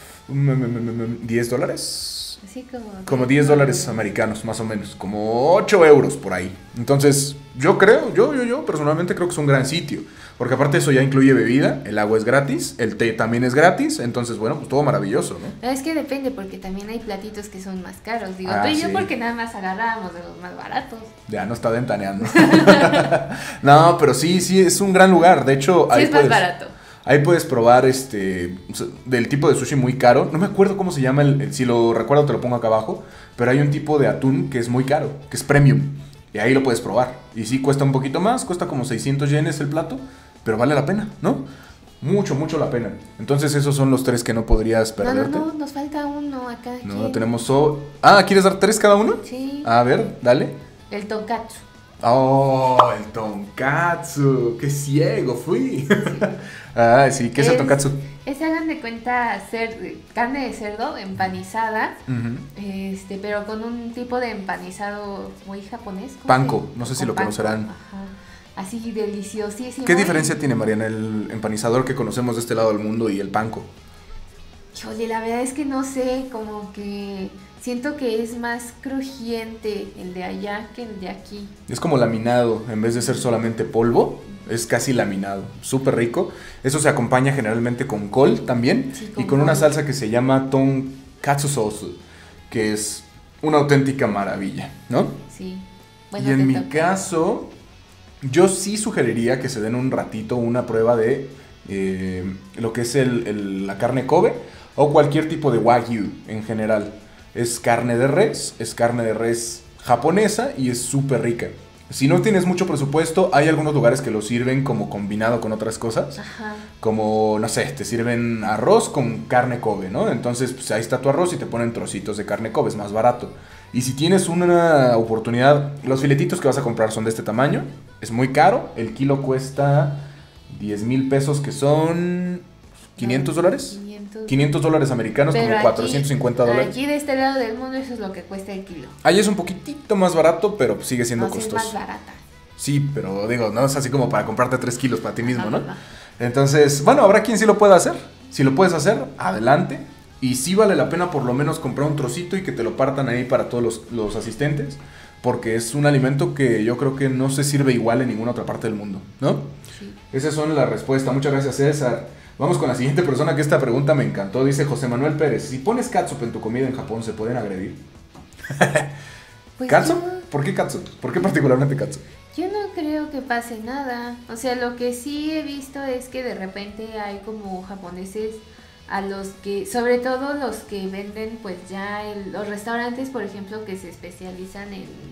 [SPEAKER 1] $10.
[SPEAKER 2] Así
[SPEAKER 1] Como $10 americanos, más o menos. Como 8 euros por ahí. Entonces, yo personalmente creo que es un gran sitio. Porque aparte eso ya incluye bebida, el agua es gratis, el té también es gratis. Entonces, bueno, pues todo maravilloso, ¿no?
[SPEAKER 2] Es que depende, porque también hay platitos que son más caros. Digo,
[SPEAKER 1] Ah,
[SPEAKER 2] tú y yo
[SPEAKER 1] sí.
[SPEAKER 2] porque nada más agarrábamos de los más baratos.
[SPEAKER 1] Ya no está ventaneando. No, pero sí, es un gran lugar. De hecho,
[SPEAKER 2] Sí, es más barato.
[SPEAKER 1] ahí puedes probar del tipo de sushi muy caro. No me acuerdo cómo se llama, si lo recuerdo te lo pongo acá abajo. Pero hay un tipo de atún que es muy caro, que es premium. Y ahí lo puedes probar. Y sí, cuesta un poquito más, cuesta como 600 yenes el plato. Pero vale la pena, ¿no? Mucho, mucho la pena. Entonces esos son los 3 que no podrías perderte.
[SPEAKER 2] No, nos falta uno acá.
[SPEAKER 1] No, tenemos... ¿quieres dar 3 cada uno?
[SPEAKER 2] Sí.
[SPEAKER 1] A ver, dale.
[SPEAKER 2] El tonkatsu.
[SPEAKER 1] Oh, el tonkatsu. Qué ciego fui. Sí, ¿qué es el tonkatsu?
[SPEAKER 2] Hagan de cuenta, carne de cerdo empanizada,
[SPEAKER 1] Ujú.
[SPEAKER 2] pero con un tipo de empanizado muy japonés. ¿Cómo
[SPEAKER 1] Panko,
[SPEAKER 2] se-
[SPEAKER 1] no sé si
[SPEAKER 2] con
[SPEAKER 1] lo
[SPEAKER 2] panko,
[SPEAKER 1] conocerán.
[SPEAKER 2] ajá. Así deliciosísimo.
[SPEAKER 1] ¿Qué diferencia tiene, Mariana, el empanizador que conocemos de este lado del mundo y el panko?
[SPEAKER 2] Híjole, la verdad es que no sé, como que siento que es más crujiente el de allá que el de aquí.
[SPEAKER 1] Es como laminado, en vez de ser solamente polvo, es casi laminado, súper rico. Eso se acompaña generalmente con col también,
[SPEAKER 2] Sí,
[SPEAKER 1] y con
[SPEAKER 2] col.
[SPEAKER 1] una salsa que se llama tonkatsu sauce, que es una auténtica maravilla, ¿no?
[SPEAKER 2] Sí.
[SPEAKER 1] Y
[SPEAKER 2] Bueno,
[SPEAKER 1] en
[SPEAKER 2] te
[SPEAKER 1] mi
[SPEAKER 2] toca.
[SPEAKER 1] caso, yo sí sugeriría que se den un ratito una prueba de lo que es la carne Kobe o cualquier tipo de Wagyu en general. Es carne de res japonesa y es súper rica. Si no tienes mucho presupuesto, hay algunos lugares que lo sirven como combinado con otras cosas.
[SPEAKER 2] Ajá.
[SPEAKER 1] Como, no sé, te sirven arroz con carne Kobe, ¿no? Entonces, pues ahí está tu arroz y te ponen trocitos de carne Kobe, es más barato. Y si tienes una oportunidad, los filetitos que vas a comprar son de este tamaño. Es muy caro, el kilo cuesta 10,000 pesos, que son $500.
[SPEAKER 2] 500.
[SPEAKER 1] 500 dólares americanos,
[SPEAKER 2] Pero
[SPEAKER 1] como
[SPEAKER 2] aquí-
[SPEAKER 1] 450 dólares.
[SPEAKER 2] Aquí de este lado del mundo eso es lo que cuesta el kilo.
[SPEAKER 1] Ahí es un poquitito más barato, pero sigue siendo
[SPEAKER 2] No, sí es
[SPEAKER 1] costoso.
[SPEAKER 2] más barata.
[SPEAKER 1] Sí, pero digo, no es así como para comprarte 3 kilos para ti mismo,
[SPEAKER 2] Ajá,
[SPEAKER 1] ¿no?
[SPEAKER 2] ajá.
[SPEAKER 1] Entonces, bueno, habrá quien sí lo pueda hacer. Si lo puedes hacer, adelante. Y sí vale la pena por lo menos comprar un trocito y que te lo partan ahí para todos los asistentes. Porque es un alimento que yo creo que no se sirve igual en ninguna otra parte del mundo, ¿no?
[SPEAKER 2] Sí.
[SPEAKER 1] Esas son las respuestas. Muchas gracias, César. Vamos con la siguiente persona, que esta pregunta me encantó. Dice José Manuel Pérez: si pones catsup en tu comida en Japón, ¿se pueden agredir?
[SPEAKER 2] Pues
[SPEAKER 1] ¿Catsup? ¿Por qué catsup? ¿Por qué particularmente catsup?
[SPEAKER 2] yo no creo que pase nada. O sea, lo que sí he visto es que de repente hay como japoneses a los que, sobre todo los que venden pues ya los restaurantes, por ejemplo, que se especializan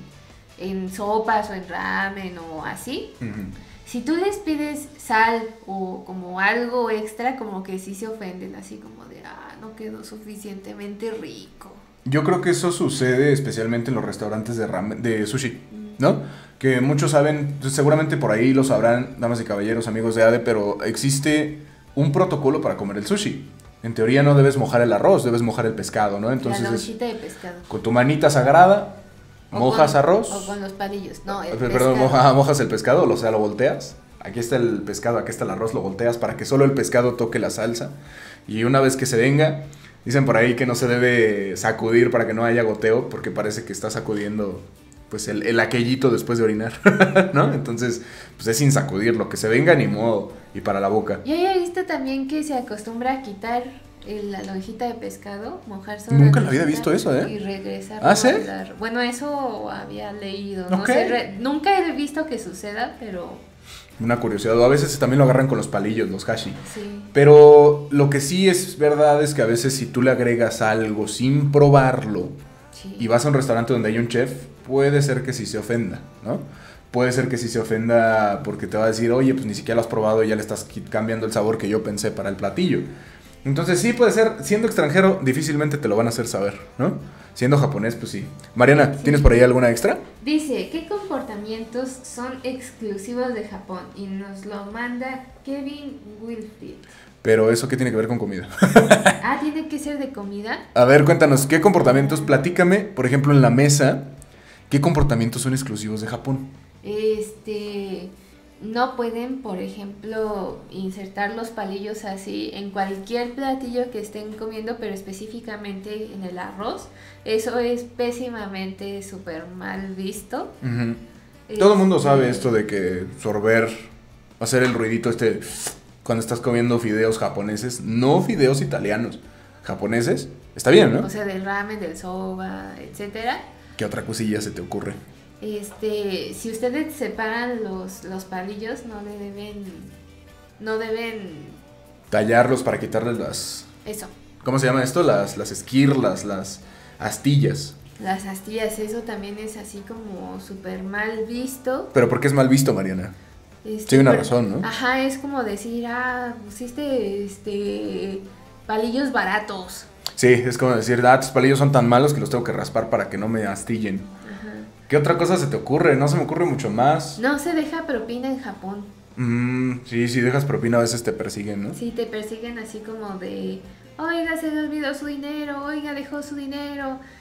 [SPEAKER 2] en sopas o en ramen o así.
[SPEAKER 1] Ujú.
[SPEAKER 2] Si tú les pides sal o como algo extra, como que sí se ofenden, así como de, no quedó suficientemente rico.
[SPEAKER 1] Yo creo que eso sucede especialmente en los restaurantes de sushi, ¿no? Que muchos saben, seguramente por ahí lo sabrán, damas y caballeros, amigos de ADE, pero existe un protocolo para comer el sushi. En teoría no debes mojar el arroz, debes mojar el pescado, ¿no? Entonces
[SPEAKER 2] La
[SPEAKER 1] es
[SPEAKER 2] lonchita de pescado.
[SPEAKER 1] con tu manita sagrada,
[SPEAKER 2] O
[SPEAKER 1] mojas
[SPEAKER 2] con-
[SPEAKER 1] arroz.
[SPEAKER 2] O con los palillos. No, el
[SPEAKER 1] Perdón,
[SPEAKER 2] pescado.
[SPEAKER 1] mojas el pescado, o sea, lo volteas. Aquí está el pescado, aquí está el arroz, lo volteas para que solo el pescado toque la salsa. Y una vez que se venga, dicen por ahí que no se debe sacudir para que no haya goteo, porque parece que está sacudiendo pues el aquellito después de orinar, ¿no? Entonces, pues es sin sacudir, lo que se venga ni modo, y para la boca.
[SPEAKER 2] Yo he visto también que se acostumbra a quitar la lonjita de pescado, mojar solo
[SPEAKER 1] Nunca
[SPEAKER 2] la
[SPEAKER 1] lo había
[SPEAKER 2] lonjita
[SPEAKER 1] visto eso, ¿eh?
[SPEAKER 2] y regresar.
[SPEAKER 1] ¿Ah, sí?
[SPEAKER 2] Bueno, eso había leído. No
[SPEAKER 1] Ok.
[SPEAKER 2] sé, nunca he visto que suceda, pero
[SPEAKER 1] Una curiosidad, o a veces también lo agarran con los palillos, los hashi.
[SPEAKER 2] sí.
[SPEAKER 1] Pero lo que sí es verdad es que a veces si tú le agregas algo sin probarlo,
[SPEAKER 2] Sí.
[SPEAKER 1] y vas a un restaurante donde hay un chef, puede ser que sí se ofenda, ¿no? Puede ser que sí se ofenda porque te va a decir, oye, pues ni siquiera lo has probado y ya le estás cambiando el sabor que yo pensé para el platillo. Entonces sí puede ser, siendo extranjero, difícilmente te lo van a hacer saber, ¿no? Siendo japonés, pues sí. Mariana,
[SPEAKER 2] Sí.
[SPEAKER 1] ¿tienes por ahí alguna extra?
[SPEAKER 2] Dice, ¿qué comportamientos son exclusivos de Japón? Y nos lo manda Kevin Wilfried.
[SPEAKER 1] Pero eso, ¿qué tiene que ver con comida?
[SPEAKER 2] ¿Tiene que ser de comida?
[SPEAKER 1] A ver, cuéntanos, ¿qué comportamientos? Platícame, por ejemplo, en la mesa, ¿qué comportamientos son exclusivos de Japón?
[SPEAKER 2] No pueden, por ejemplo, insertar los palillos así en cualquier platillo que estén comiendo, pero específicamente en el arroz. Eso es pésimamente súper mal visto.
[SPEAKER 1] Ujú. Todo el mundo sabe esto de que sorber, hacer el ruidito cuando estás comiendo fideos japoneses, no fideos italianos, japoneses, está bien, ¿no?
[SPEAKER 2] O sea, del ramen, del soba, etcétera.
[SPEAKER 1] ¿Qué otra cosilla se te ocurre?
[SPEAKER 2] Si ustedes separan los palillos, no deben
[SPEAKER 1] Tallarlos para quitarles las...
[SPEAKER 2] eso.
[SPEAKER 1] ¿Cómo se llama esto? Las esquirlas, las astillas.
[SPEAKER 2] Las astillas, eso también es así como súper mal visto.
[SPEAKER 1] Pero ¿por qué es mal visto, Mariana? Sí hay una
[SPEAKER 2] Pero-
[SPEAKER 1] razón, ¿no?
[SPEAKER 2] Ajá, es como decir, pusiste palillos baratos.
[SPEAKER 1] Sí, es como decir, tus palillos son tan malos que los tengo que raspar para que no me astillen.
[SPEAKER 2] Ajá.
[SPEAKER 1] ¿Qué otra cosa se te ocurre? No se me ocurre mucho más.
[SPEAKER 2] No se deja propina en Japón.
[SPEAKER 1] Sí, si dejas propina a veces te persiguen, ¿no?
[SPEAKER 2] Sí, te persiguen así como de, oiga, se le olvidó su dinero, oiga, dejó su dinero.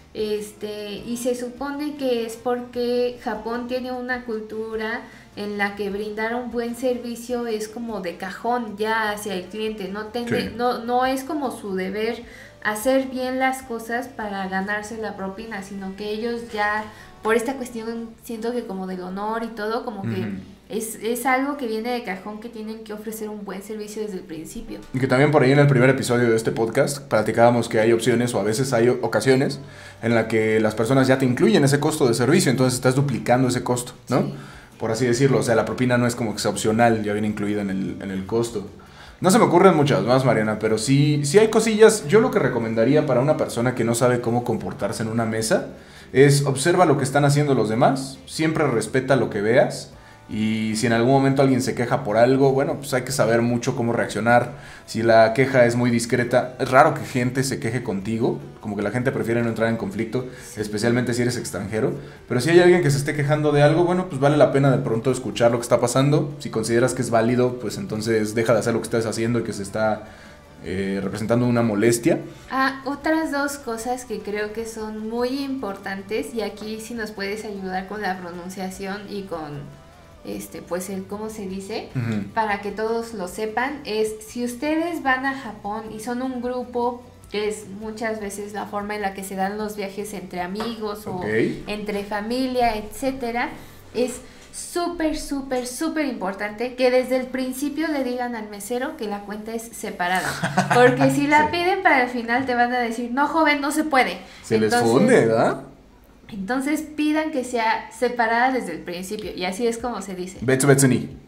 [SPEAKER 2] y se supone que es porque Japón tiene una cultura en la que brindar un buen servicio es como de cajón ya hacia el cliente, no es como su deber hacer bien las cosas para ganarse la propina, sino que ellos ya, por esta cuestión, siento que como del honor y todo, como que es algo que viene de cajón, que tienen que ofrecer un buen servicio desde el principio.
[SPEAKER 1] Y que también por ahí en el primer episodio de este podcast platicábamos que hay opciones o a veces hay ocasiones en la que las personas ya te incluyen ese costo de servicio, entonces estás duplicando ese costo, ¿no? Sí. Por así decirlo, o sea, la propina no es como que sea opcional, ya viene incluida en el costo. No se me ocurren muchas más, Mariana, pero sí hay cosillas. Yo lo que recomendaría para una persona que no sabe cómo comportarse en una mesa es observa lo que están haciendo los demás, siempre respeta lo que veas. Y si en algún momento alguien se queja por algo, bueno, pues hay que saber mucho cómo reaccionar. Si la queja es muy discreta, es raro que gente se queje contigo, como que la gente prefiere no entrar en conflicto, especialmente si eres extranjero. Pero si hay alguien que se esté quejando de algo, bueno, pues vale la pena de pronto escuchar lo que está pasando. Si consideras que es válido, pues entonces deja de hacer lo que estás haciendo y que se está representando una molestia.
[SPEAKER 2] Otras dos cosas que creo que son muy importantes, y aquí si nos puedes ayudar con la pronunciación y con pues el cómo se dice, para que todos lo sepan, es si ustedes van a Japón y son un grupo, que es muchas veces la forma en la que se dan los viajes entre amigos o entre familia, etcétera, es súper importante que desde el principio le digan al mesero que la cuenta es separada, porque si la piden para el final te van a decir, no joven, no se puede.
[SPEAKER 1] Les funde, ¿verdad?
[SPEAKER 2] Entonces pidan que sea separada desde el principio, y así es como se dice.
[SPEAKER 1] Betsu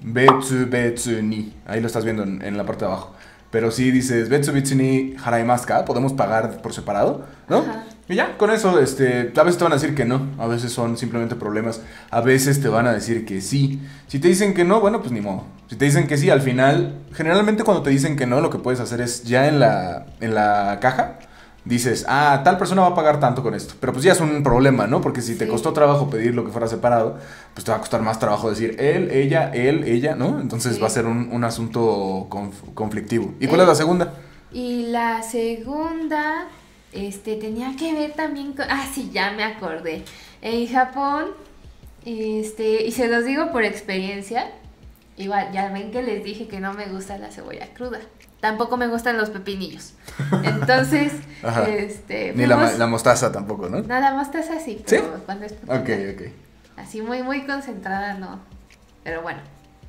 [SPEAKER 1] ni. Ahí lo estás viendo en la parte de abajo. Pero si dices betsu ni haraimasu ka, podemos pagar por separado, ¿no? Ajá. Y ya, con eso, a veces te van a decir que no, a veces son simplemente problemas, a veces te van a decir que sí. Si te dicen que no, bueno, pues ni modo. Si te dicen que sí, al final, generalmente cuando te dicen que no, lo que puedes hacer es ya en la caja, dices, tal persona va a pagar tanto con esto. Pero pues ya es un problema, ¿no? Porque si te costó trabajo pedir lo que fuera separado, pues te va a costar más trabajo decir él, ella, ¿no? Entonces va a ser un asunto conflictivo. ¿Y cuál es la segunda?
[SPEAKER 2] Y la segunda, tenía que ver también con... sí, ya me acordé. En Japón, y se los digo por experiencia, igual, ya ven que les dije que no me gusta la cebolla cruda. Tampoco me gustan los pepinillos. Entonces,
[SPEAKER 1] ni la mostaza tampoco, ¿no?
[SPEAKER 2] No, la mostaza sí, pero ¿sí? Cuando es poquita.
[SPEAKER 1] Ok.
[SPEAKER 2] Así muy concentrada, no. Pero bueno.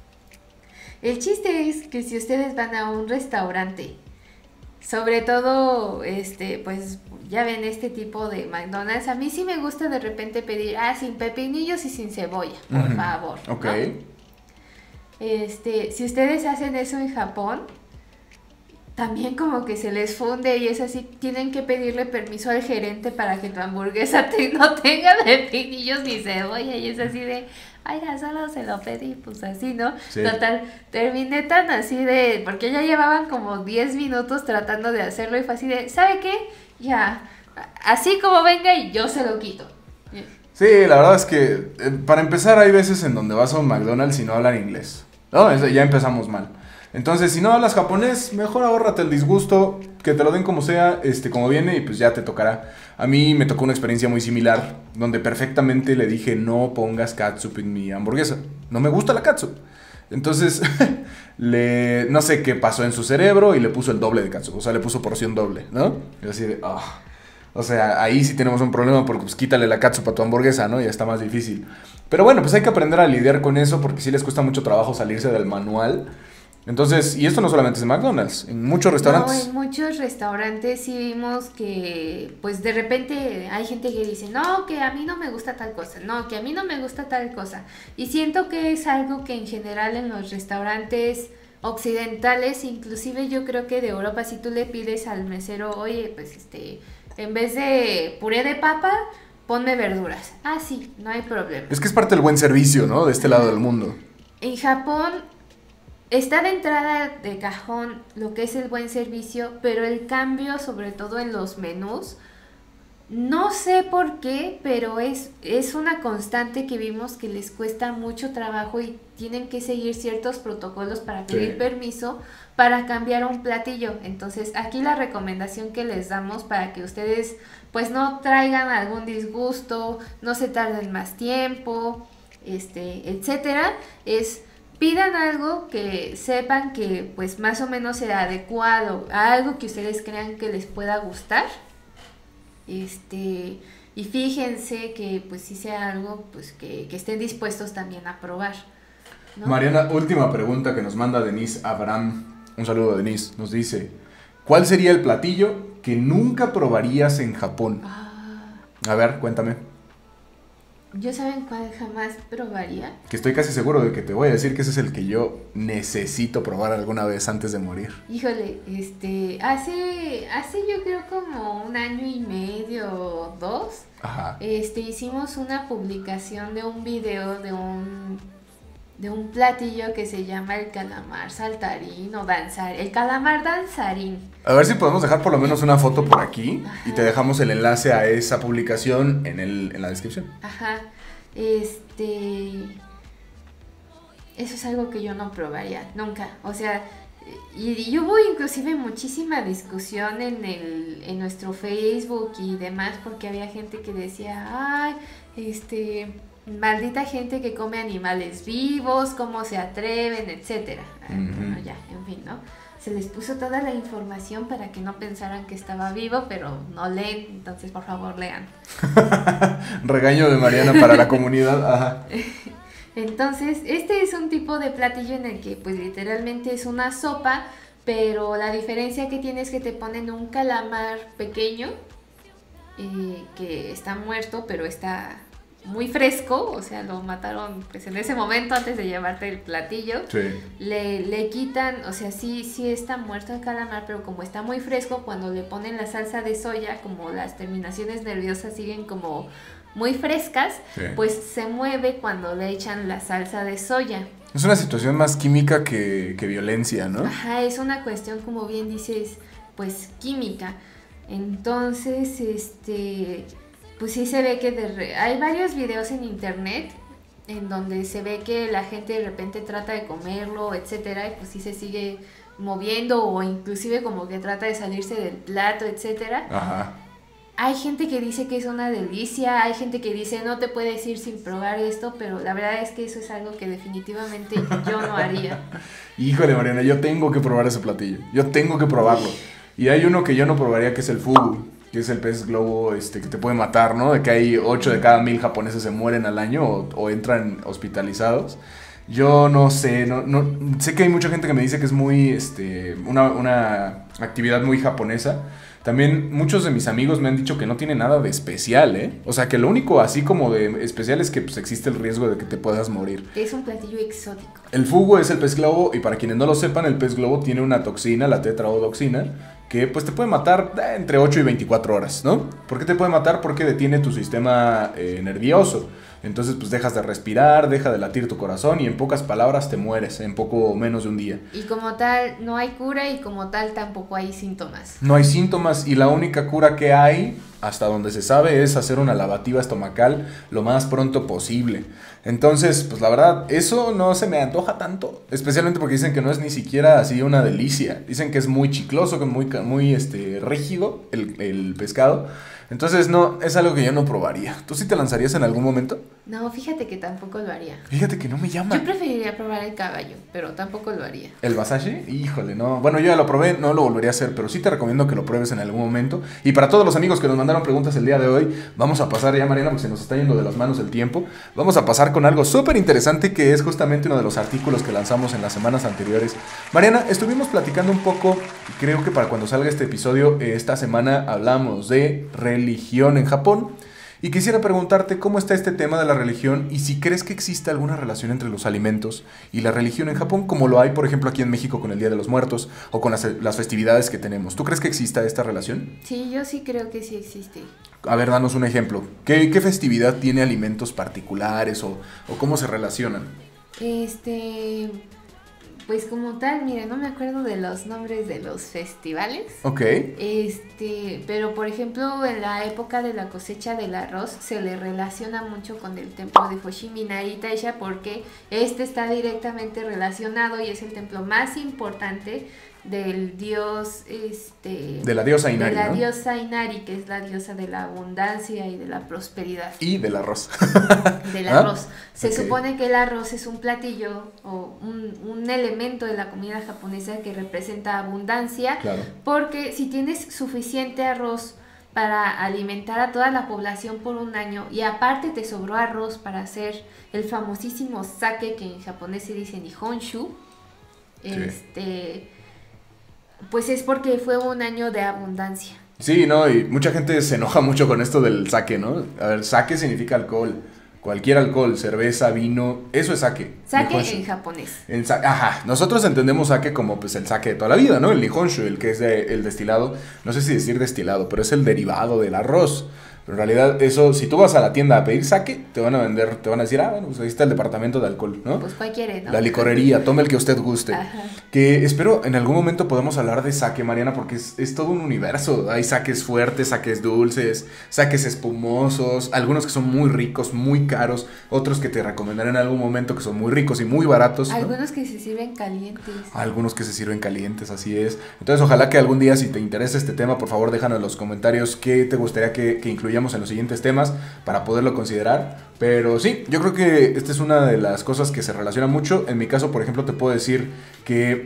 [SPEAKER 2] El chiste es que si ustedes van a un restaurante, sobre todo, pues ya ven este tipo de McDonald's, a mí sí me gusta de repente pedir, sin pepinillos y sin cebolla, por favor.
[SPEAKER 1] Ok.
[SPEAKER 2] ¿No? Si ustedes hacen eso en Japón, también como que se les funde y es así, tienen que pedirle permiso al gerente para que tu hamburguesa no tenga pepinillos ni cebolla, y es así de, solo se lo pedí, pues así, ¿no? Sí. Total, terminé tan así de, porque ya llevaban como 10 minutos tratando de hacerlo y fue así de, ¿sabe qué? Ya, así como venga y yo se lo quito.
[SPEAKER 1] Sí, la verdad es que, para empezar, hay veces en donde vas a un McDonald's y no hablan inglés, ¿no? Ya empezamos mal. Entonces, si no hablas japonés, mejor ahórrate el disgusto, que te lo den como sea, como viene, y pues ya te tocará. A mí me tocó una experiencia muy similar, donde perfectamente le dije, no pongas catsup en mi hamburguesa. No me gusta la catsup. Entonces, no sé qué pasó en su cerebro y le puso el doble de catsup. O sea, le puso porción doble, ¿no? Y así de, O sea, ahí sí tenemos un problema porque pues quítale la catsup a tu hamburguesa, ¿no? Ya está más difícil. Pero bueno, pues hay que aprender a lidiar con eso porque sí les cuesta mucho trabajo salirse del manual. Entonces, y esto no solamente es en McDonald's, en muchos restaurantes.
[SPEAKER 2] No, en muchos restaurantes sí vimos que, pues de repente hay gente que dice, no, que a mí no me gusta tal cosa, no, que a mí no me gusta tal cosa. Y siento que es algo que en general en los restaurantes occidentales, inclusive yo creo que de Europa, si tú le pides al mesero, oye, pues en vez de puré de papa, ponme verduras. Sí, no hay problema.
[SPEAKER 1] Es que es parte del buen servicio, ¿no? De este lado del mundo.
[SPEAKER 2] En Japón está de entrada de cajón lo que es el buen servicio, pero el cambio, sobre todo en los menús, No sé por qué, pero es una constante que vimos que les cuesta mucho trabajo y tienen que seguir ciertos protocolos para pedir permiso para cambiar un platillo. Entonces, aquí la recomendación que les damos para que ustedes pues no traigan algún disgusto, no se tarden más tiempo, etcétera, es pidan algo que sepan que pues más o menos sea adecuado a algo que ustedes crean que les pueda gustar. Y fíjense que pues sí sea algo pues que estén dispuestos también a probar, ¿no?
[SPEAKER 1] Mariana, última pregunta que nos manda Denise Abraham. Un saludo, Denise. Nos dice, ¿cuál sería el platillo que nunca probarías en Japón? A ver, cuéntame.
[SPEAKER 2] ¿Yo saben cuál jamás probaría?
[SPEAKER 1] Que estoy casi seguro de que te voy a decir que ese es el que yo necesito probar alguna vez antes de morir.
[SPEAKER 2] Híjole, hace yo creo como 1 año y medio o 2,
[SPEAKER 1] Ajá.
[SPEAKER 2] Hicimos una publicación de un video de un platillo que se llama el calamar saltarín o el calamar danzarín.
[SPEAKER 1] A ver si podemos dejar por lo menos una foto por aquí. Ajá. Y te dejamos el enlace a esa publicación en la descripción.
[SPEAKER 2] Ajá. Eso es algo que yo no probaría, nunca. O sea, y hubo inclusive muchísima discusión en nuestro Facebook y demás, porque había gente que decía, ay, maldita gente que come animales vivos, cómo se atreven, etcétera. Bueno, ya, en fin, ¿no? Se les puso toda la información para que no pensaran que estaba vivo, pero no leen, entonces por favor lean.
[SPEAKER 1] Regaño de Mariana para la comunidad, ajá.
[SPEAKER 2] Entonces, este es un tipo de platillo en el que pues literalmente es una sopa, pero la diferencia que tiene es que te ponen un calamar pequeño, que está muerto, pero está muy fresco, o sea, lo mataron pues en ese momento antes de llevarte el platillo.
[SPEAKER 1] Sí.
[SPEAKER 2] Le quitan, o sea, sí está muerto el calamar, pero como está muy fresco, cuando le ponen la salsa de soya, como las terminaciones nerviosas siguen como muy frescas, sí, pues se mueve cuando le echan la salsa de soya.
[SPEAKER 1] Es una situación más química que violencia, ¿no?
[SPEAKER 2] Ajá, es una cuestión, como bien dices, pues química. Entonces, pues sí se ve que hay varios videos en internet en donde se ve que la gente de repente trata de comerlo, etcétera, y pues sí se sigue moviendo o inclusive como que trata de salirse del plato, etcétera.
[SPEAKER 1] Ajá.
[SPEAKER 2] Hay gente que dice que es una delicia, hay gente que dice no te puedes ir sin probar esto, pero la verdad es que eso es algo que definitivamente yo no haría.
[SPEAKER 1] Híjole, Mariana, yo tengo que probar ese platillo, yo tengo que probarlo. Y hay uno que yo no probaría, que es el fugu, que es el pez globo que te puede matar, ¿no? De que hay 8 de cada 1000 japoneses se mueren al año o entran hospitalizados. Yo no sé, no sé que hay mucha gente que me dice que es muy, una actividad muy japonesa. También muchos de mis amigos me han dicho que no tiene nada de especial, ¿eh? O sea, que lo único así como de especial es que pues existe el riesgo de que te puedas morir.
[SPEAKER 2] Es un platillo exótico.
[SPEAKER 1] El fugu es el pez globo, y para quienes no lo sepan, el pez globo tiene una toxina, la tetraodoxina, que pues te puede matar entre 8 y 24 horas, ¿no? ¿Por qué te puede matar? Porque detiene tu sistema nervioso. Entonces pues dejas de respirar, deja de latir tu corazón y en pocas palabras te mueres en poco menos de un día.
[SPEAKER 2] Y como tal no hay cura y como tal tampoco hay síntomas.
[SPEAKER 1] No hay síntomas y la única cura que hay, hasta donde se sabe, es hacer una lavativa estomacal lo más pronto posible. Entonces, pues la verdad, eso no se me antoja tanto, especialmente porque dicen que no es ni siquiera así una delicia. Dicen que es muy chicloso, que es muy rígido el pescado. Entonces, no, es algo que yo no probaría. ¿Tú sí te lanzarías en algún momento?
[SPEAKER 2] No, fíjate que tampoco lo haría.
[SPEAKER 1] Fíjate que no me llama.
[SPEAKER 2] Yo preferiría probar el caballo, pero tampoco lo haría.
[SPEAKER 1] ¿El basashi? Híjole, no. Bueno, yo ya lo probé, no lo volvería a hacer, pero sí te recomiendo que lo pruebes en algún momento. Y para todos los amigos que nos mandaron preguntas el día de hoy, vamos a pasar ya, Mariana, porque se nos está yendo de las manos el tiempo. Vamos a pasar con algo súper interesante, que es justamente uno de los artículos que lanzamos en las semanas anteriores. Mariana, estuvimos platicando un poco, creo que para cuando salga este episodio, esta semana hablamos de religión en Japón. Y quisiera preguntarte cómo está este tema de la religión y si crees que existe alguna relación entre los alimentos y la religión en Japón, como lo hay, por ejemplo, aquí en México con el Día de los Muertos o con las festividades que tenemos. ¿Tú crees que exista esta relación?
[SPEAKER 2] Sí, yo sí creo que sí existe.
[SPEAKER 1] A ver, danos un ejemplo. ¿Qué festividad tiene alimentos particulares o cómo se relacionan?
[SPEAKER 2] Pues como tal, mira, no me acuerdo de los nombres de los festivales.
[SPEAKER 1] Ok.
[SPEAKER 2] Pero por ejemplo, en la época de la cosecha del arroz se le relaciona mucho con el templo de Fushimi Inari Taisha porque este está directamente relacionado y es el templo más importante del dios,
[SPEAKER 1] de la diosa Inari,
[SPEAKER 2] de la
[SPEAKER 1] ¿no?
[SPEAKER 2] diosa Inari, que es la diosa de la abundancia y de la prosperidad.
[SPEAKER 1] Y del arroz.
[SPEAKER 2] Del arroz. Se
[SPEAKER 1] Ok.
[SPEAKER 2] supone que el arroz es un platillo o un elemento de la comida japonesa que representa abundancia,
[SPEAKER 1] Claro.
[SPEAKER 2] porque si tienes suficiente arroz para alimentar a toda la población por un año y aparte te sobró arroz para hacer el famosísimo sake, que en japonés se dice nihonshu,
[SPEAKER 1] Sí.
[SPEAKER 2] pues es porque fue un año de abundancia.
[SPEAKER 1] Sí, no, y mucha gente se enoja mucho con esto del sake, ¿no? A ver, sake significa alcohol. Cualquier alcohol, cerveza, vino, eso es sake.
[SPEAKER 2] Sake
[SPEAKER 1] Nihonshu.
[SPEAKER 2] en japonés.
[SPEAKER 1] Ajá, nosotros entendemos sake como pues el sake de toda la vida, ¿no? El nihonshu, el que es el destilado, no sé si decir destilado, pero es el derivado del arroz. Pero en realidad eso, si tú vas a la tienda a pedir sake, te van a vender, te van a decir, bueno, pues ahí está el departamento de alcohol, ¿no?
[SPEAKER 2] Pues cualquiera, ¿no?
[SPEAKER 1] La licorería, tome el que usted guste.
[SPEAKER 2] Ajá.
[SPEAKER 1] Que espero en algún momento podamos hablar de sake, Mariana, porque es todo un universo. Hay sakes fuertes, sakes dulces, sakes espumosos, algunos que son muy ricos, muy caros, otros que te recomendaré en algún momento que son muy ricos y muy baratos, ¿no?
[SPEAKER 2] Algunos que se sirven calientes.
[SPEAKER 1] Algunos que se sirven calientes, así es. Entonces, ojalá que algún día, si te interesa este tema, por favor, déjanos en los comentarios qué te gustaría que incluyamos en los siguientes temas para poderlo considerar. Pero sí, yo creo que esta es una de las cosas que se relaciona mucho. En mi caso, por ejemplo, te puedo decir que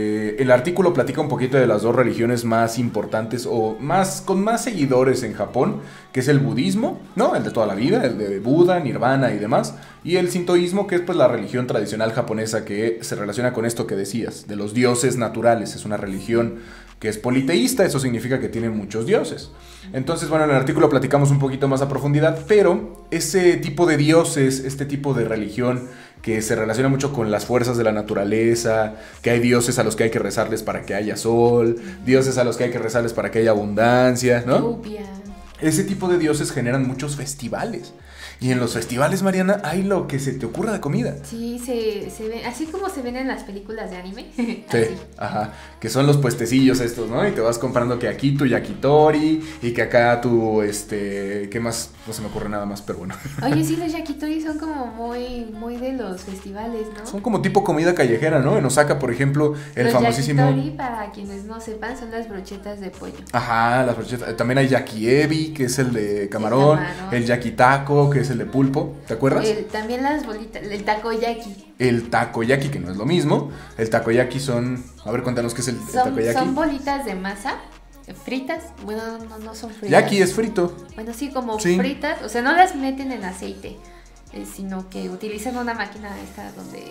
[SPEAKER 1] el artículo platica un poquito de las dos religiones más importantes o con más seguidores en Japón, que es el budismo, ¿no? El de toda la vida, el de Buda, Nirvana y demás. Y el sintoísmo, que es pues la religión tradicional japonesa que se relaciona con esto que decías, de los dioses naturales. Es una religión que es politeísta, eso significa que tiene muchos dioses. Entonces, bueno, en el artículo platicamos un poquito más a profundidad, pero ese tipo de dioses, este tipo de religión que se relaciona mucho con las fuerzas de la naturaleza, que hay dioses a los que hay que rezarles para que haya sol, dioses a los que hay que rezarles para que haya abundancia, ¿no?
[SPEAKER 2] Lluvia.
[SPEAKER 1] Ese tipo de dioses generan muchos festivales. Y en los festivales, Mariana, hay lo que se te ocurra de comida.
[SPEAKER 2] Sí, se ven, así como se ven en las películas de anime.
[SPEAKER 1] Sí,
[SPEAKER 2] Así.
[SPEAKER 1] ajá, que son los puestecillos estos, ¿no? Y te vas comprando que aquí tu yakitori y que acá tu, ¿qué más? No se me ocurre nada más, pero bueno.
[SPEAKER 2] Oye, sí, los yakitori son como muy de los festivales, ¿no?
[SPEAKER 1] Son como tipo comida callejera, ¿no? En Osaka, por ejemplo, el
[SPEAKER 2] los
[SPEAKER 1] famosísimo...
[SPEAKER 2] yakitori, para quienes no sepan, son las brochetas de pollo.
[SPEAKER 1] Ajá, las brochetas. También hay yakiebi, que es el de camarón, el yakitako, que es el de pulpo, ¿te acuerdas?
[SPEAKER 2] También las bolitas, el takoyaki.
[SPEAKER 1] El takoyaki, que no es lo mismo. El takoyaki son... A ver, cuéntanos qué es el takoyaki.
[SPEAKER 2] Son bolitas de masa fritas. Bueno, no son fritas.
[SPEAKER 1] Yaki es frito.
[SPEAKER 2] Bueno, sí, como
[SPEAKER 1] Sí.
[SPEAKER 2] fritas. O sea, no las meten en aceite, sino que utilizan una máquina esta donde...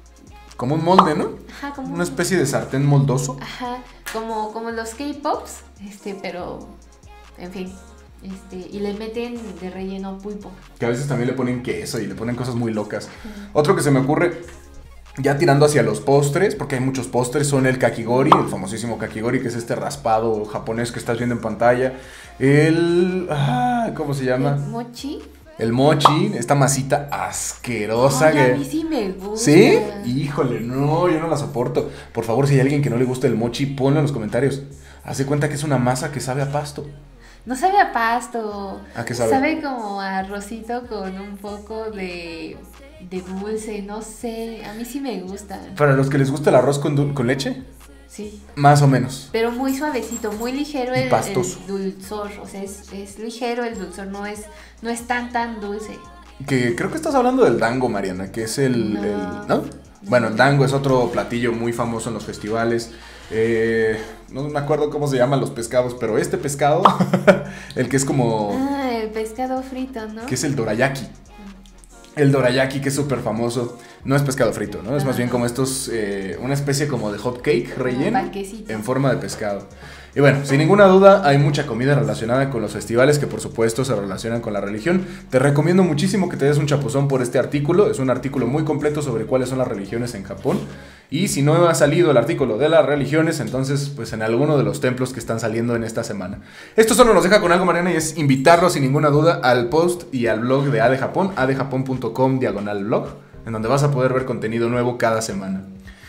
[SPEAKER 1] Como un molde, ¿no?
[SPEAKER 2] Ajá, como
[SPEAKER 1] Una especie de sartén moldoso.
[SPEAKER 2] Ajá, como los K-Pops, pero... En fin... y le meten de relleno pulpo.
[SPEAKER 1] Que a veces también le ponen queso y le ponen cosas muy locas. Otro que se me ocurre, ya tirando hacia los postres, porque hay muchos postres, son el kakigori, el famosísimo kakigori, que es este raspado japonés que estás viendo en pantalla. ¿Cómo se llama?
[SPEAKER 2] El mochi.
[SPEAKER 1] El mochi, esta masita asquerosa.
[SPEAKER 2] Ay, a mí sí me gusta.
[SPEAKER 1] ¿Sí? Híjole, no, yo no la soporto. Por favor, si hay alguien que no le gusta el mochi, ponlo en los comentarios. Haz de cuenta que es una masa que sabe a pasto.
[SPEAKER 2] No sabe a pasto.
[SPEAKER 1] ¿A qué sabe?
[SPEAKER 2] Sabe como a arrocito con un poco de dulce, no sé. A mí sí me gusta.
[SPEAKER 1] Para los que les gusta el arroz con leche,
[SPEAKER 2] Sí.
[SPEAKER 1] más o menos.
[SPEAKER 2] Pero muy suavecito, muy ligero
[SPEAKER 1] Y
[SPEAKER 2] el
[SPEAKER 1] pastoso.
[SPEAKER 2] dulzor. O sea, es ligero el dulzor, no es tan dulce.
[SPEAKER 1] Que creo que estás hablando del dango, Mariana, que es ¿no? Bueno, el dango es otro platillo muy famoso en los festivales. No me acuerdo cómo se llaman los pescados, pero este pescado, el que es como...
[SPEAKER 2] Ah, el pescado frito, ¿no?
[SPEAKER 1] Que es el dorayaki. El dorayaki, que es súper famoso. No es pescado frito, ¿no? Es más bien como estos, una especie como de hot cake relleno
[SPEAKER 2] panquecito.
[SPEAKER 1] en forma de pescado. Y bueno, sin ninguna duda hay mucha comida relacionada con los festivales que por supuesto se relacionan con la religión. Te recomiendo muchísimo que te des un chapuzón por este artículo. Es un artículo muy completo sobre cuáles son las religiones en Japón. Y si no ha salido el artículo de las religiones, entonces pues en alguno de los templos que están saliendo en esta semana. Esto solo nos deja con algo, Mariana, y es invitarlos sin ninguna duda al post y al blog de ADE Japón, adejapon.com/blog, en donde vas a poder ver contenido nuevo cada semana.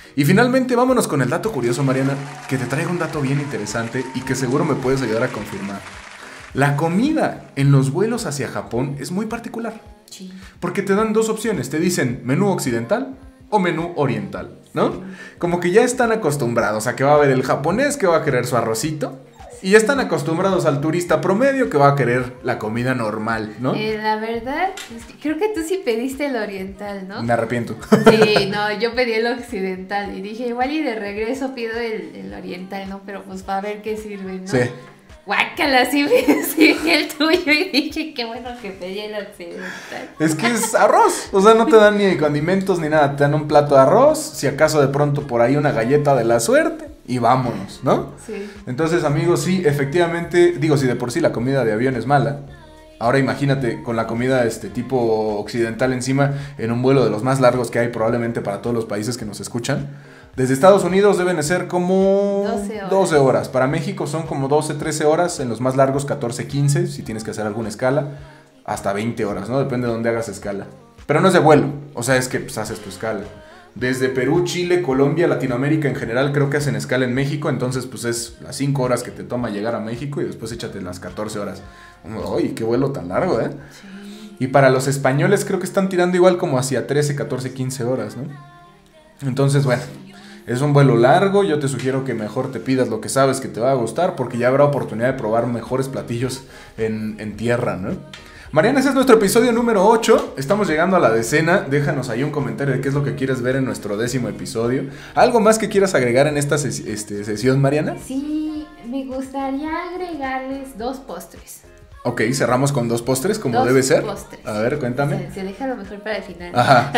[SPEAKER 1] Y finalmente vámonos con el dato curioso, Mariana, que te traigo un dato bien interesante y que seguro me puedes ayudar a confirmar. La comida en los vuelos hacia Japón es muy particular.
[SPEAKER 2] Sí.
[SPEAKER 1] Porque te dan dos opciones, te dicen menú occidental o menú oriental, ¿no? Como que ya están acostumbrados a que va a haber el japonés que va a querer su arrocito y ya están acostumbrados al turista promedio que va a querer la comida normal, ¿no?
[SPEAKER 2] La verdad, creo que tú sí pediste el oriental, ¿no?
[SPEAKER 1] Me arrepiento.
[SPEAKER 2] Sí, no, yo pedí el occidental y dije, igual y de regreso pido el oriental, ¿no? Pero pues para ver qué sirve, ¿no?
[SPEAKER 1] Sí.
[SPEAKER 2] Guácala, sí el tuyo y dije, qué bueno que pedí el occidental.
[SPEAKER 1] Es que es arroz, o sea, no te dan ni condimentos ni nada, te dan un plato de arroz, si acaso de pronto por ahí una galleta de la suerte y vámonos, ¿no?
[SPEAKER 2] Sí.
[SPEAKER 1] Entonces, amigos, sí, efectivamente, digo, si de por sí la comida de avión es mala, ahora imagínate con la comida tipo occidental encima en un vuelo de los más largos que hay probablemente para todos los países que nos escuchan. Desde Estados Unidos deben de ser como 12 horas. Para México son como 12, 13 horas. En los más largos 14, 15. Si tienes que hacer alguna escala. Hasta 20 horas, ¿no? Depende de dónde hagas escala. Pero no es de vuelo. O sea, es que pues, haces tu escala. Desde Perú, Chile, Colombia, Latinoamérica en general creo que hacen escala en México. Entonces pues es las 5 horas que te toma llegar a México. Y después échate las 14 horas. ¡Uy, qué vuelo tan largo, eh!
[SPEAKER 2] Sí.
[SPEAKER 1] Y para los españoles creo que están tirando igual como hacia 13, 14, 15 horas, ¿no? Entonces, bueno... Es un vuelo largo, yo te sugiero que mejor te pidas lo que sabes que te va a gustar porque ya habrá oportunidad de probar mejores platillos en tierra, ¿no? Mariana, ese es nuestro episodio número 8, estamos llegando a la decena, déjanos ahí un comentario de qué es lo que quieres ver en nuestro 10º episodio. ¿Algo más que quieras agregar en esta sesión, Mariana?
[SPEAKER 2] Sí, me gustaría agregarles 2 postres.
[SPEAKER 1] Ok, cerramos con 2 postres, como debe ser.
[SPEAKER 2] Postres.
[SPEAKER 1] A ver, cuéntame.
[SPEAKER 2] Se deja lo mejor para el final.
[SPEAKER 1] Ajá,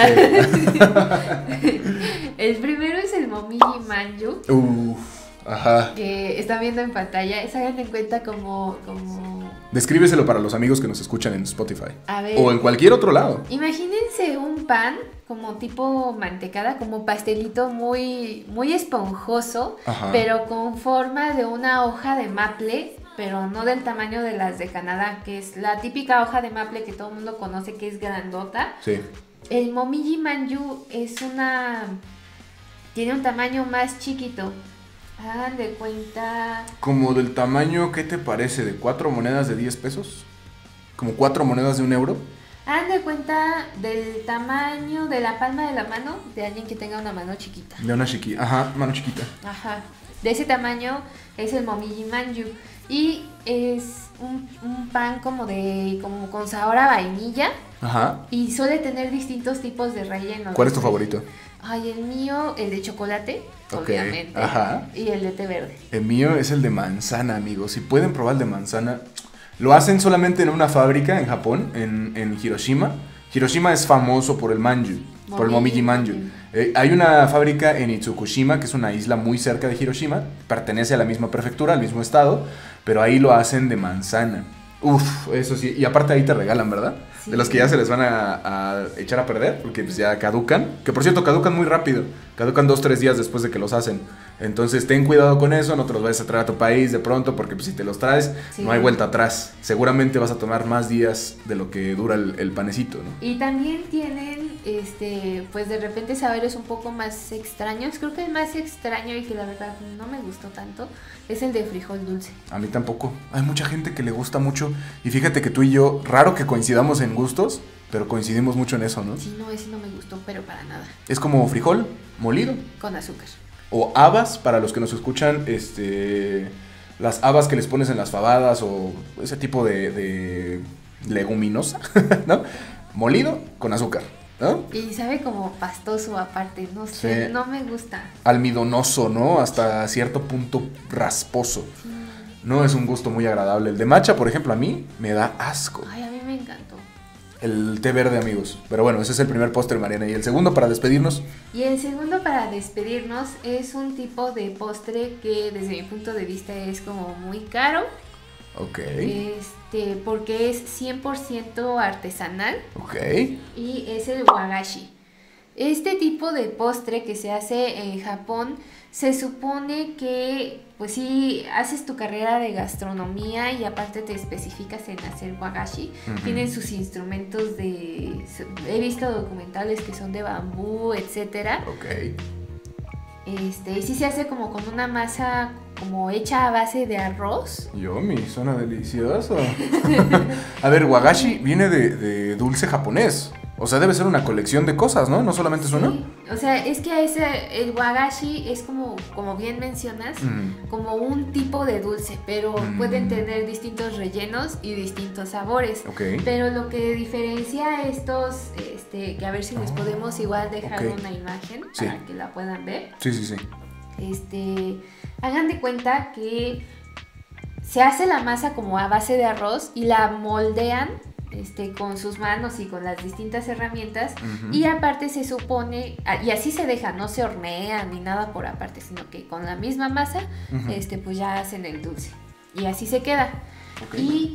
[SPEAKER 1] sí.
[SPEAKER 2] El primero es el momiji manju.
[SPEAKER 1] Ajá.
[SPEAKER 2] Que están viendo en pantalla. Hagan en cuenta como...
[SPEAKER 1] Descríbeselo para los amigos que nos escuchan en Spotify.
[SPEAKER 2] A ver,
[SPEAKER 1] o en cualquier otro lado.
[SPEAKER 2] Imagínense un pan como tipo mantecada, como pastelito muy, muy esponjoso,
[SPEAKER 1] Ajá.
[SPEAKER 2] pero con forma de una hoja de maple, pero no del tamaño de las de Canadá, que es la típica hoja de maple que todo el mundo conoce, que es grandota.
[SPEAKER 1] Sí.
[SPEAKER 2] El momiji manju tiene un tamaño más chiquito. Hagan de cuenta...
[SPEAKER 1] Como del tamaño, ¿qué te parece? ¿De 4 monedas de 10 pesos? ¿Como 4 monedas de 1 euro?
[SPEAKER 2] Hagan de cuenta del tamaño de la palma de la mano de alguien que tenga una mano chiquita.
[SPEAKER 1] De una chiquita, ajá, mano chiquita.
[SPEAKER 2] Ajá. De ese tamaño es el momiji manju. Y es un pan como con sabor a vainilla.
[SPEAKER 1] Ajá.
[SPEAKER 2] Y suele tener distintos tipos de relleno.
[SPEAKER 1] ¿Cuál es tu favorito?
[SPEAKER 2] Ay, el mío, el de chocolate, obviamente.
[SPEAKER 1] Ajá.
[SPEAKER 2] Y el de té verde.
[SPEAKER 1] El mío es el de manzana, amigos. Si pueden probar el de manzana. Lo hacen solamente en una fábrica en Japón, en Hiroshima. Hiroshima es famoso por el manju, por el momiji manju. Hay una fábrica en Itsukushima, que es una isla muy cerca de Hiroshima. Pertenece a la misma prefectura, al mismo estado. Pero ahí lo hacen de manzana. Uf, eso sí. Y aparte ahí te regalan, ¿verdad? Sí. De los que ya se les van a echar a perder, porque pues ya caducan. Que por cierto, caducan muy rápido. Caducan 2-3 días después de que los hacen. Entonces ten cuidado con eso, no te los vayas a traer a tu país de pronto, porque pues, si te los traes, sí, no hay vuelta atrás. Seguramente vas a tomar más días de lo que dura el panecito, ¿no?
[SPEAKER 2] Y también tienen, pues de repente sabores un poco más extraños. Creo que el más extraño y que la verdad no me gustó tanto es el de frijol dulce.
[SPEAKER 1] A mí tampoco. Hay mucha gente que le gusta mucho. Y fíjate que tú y yo, raro que coincidamos en gustos, pero coincidimos mucho en eso, ¿no?
[SPEAKER 2] Sí, no, ese no me gustó, pero para nada.
[SPEAKER 1] Es como frijol molido.
[SPEAKER 2] Con azúcar.
[SPEAKER 1] O habas, para los que nos escuchan, las habas que les pones en las fabadas o ese tipo de leguminosa, ¿no? Molido con azúcar, ¿no?
[SPEAKER 2] Y sabe como pastoso aparte, no sé, sí. No me gusta.
[SPEAKER 1] Almidonoso, ¿no? Hasta cierto punto rasposo. Sí. No es un gusto muy agradable. El de matcha, por ejemplo, a mí me da asco.
[SPEAKER 2] Ay, a mí me encantó.
[SPEAKER 1] El té verde, amigos. Pero bueno, ese es el primer postre, Mariana. ¿Y el segundo para despedirnos?
[SPEAKER 2] Y el segundo para despedirnos es un tipo de postre que desde mi punto de vista es como muy caro.
[SPEAKER 1] Ok.
[SPEAKER 2] Porque es 100% artesanal.
[SPEAKER 1] Ok.
[SPEAKER 2] Y es el wagashi. Este tipo de postre que se hace en Japón, se supone que, pues sí, haces tu carrera de gastronomía y aparte te especificas en hacer wagashi. Tienen sus instrumentos he visto documentales que son de bambú, etcétera.
[SPEAKER 1] Ok.
[SPEAKER 2] Y sí se hace como con una masa como hecha a base de arroz.
[SPEAKER 1] Yomi, suena delicioso. A ver, wagashi viene de dulce japonés. O sea, debe ser una colección de cosas, ¿no? No solamente es uno.
[SPEAKER 2] Sí, o sea, es que el wagashi es como bien mencionas, como un tipo de dulce, pero pueden tener distintos rellenos y distintos sabores.
[SPEAKER 1] Okay.
[SPEAKER 2] Pero lo que diferencia estos, que a ver si les podemos igual dejar una imagen para que la puedan ver.
[SPEAKER 1] Sí.
[SPEAKER 2] Hagan de cuenta que se hace la masa como a base de arroz y la moldean con sus manos y con las distintas herramientas, y aparte se supone, y así se deja, no se hornea ni nada por aparte, sino que con la misma masa, pues ya hacen el dulce y así se queda. Y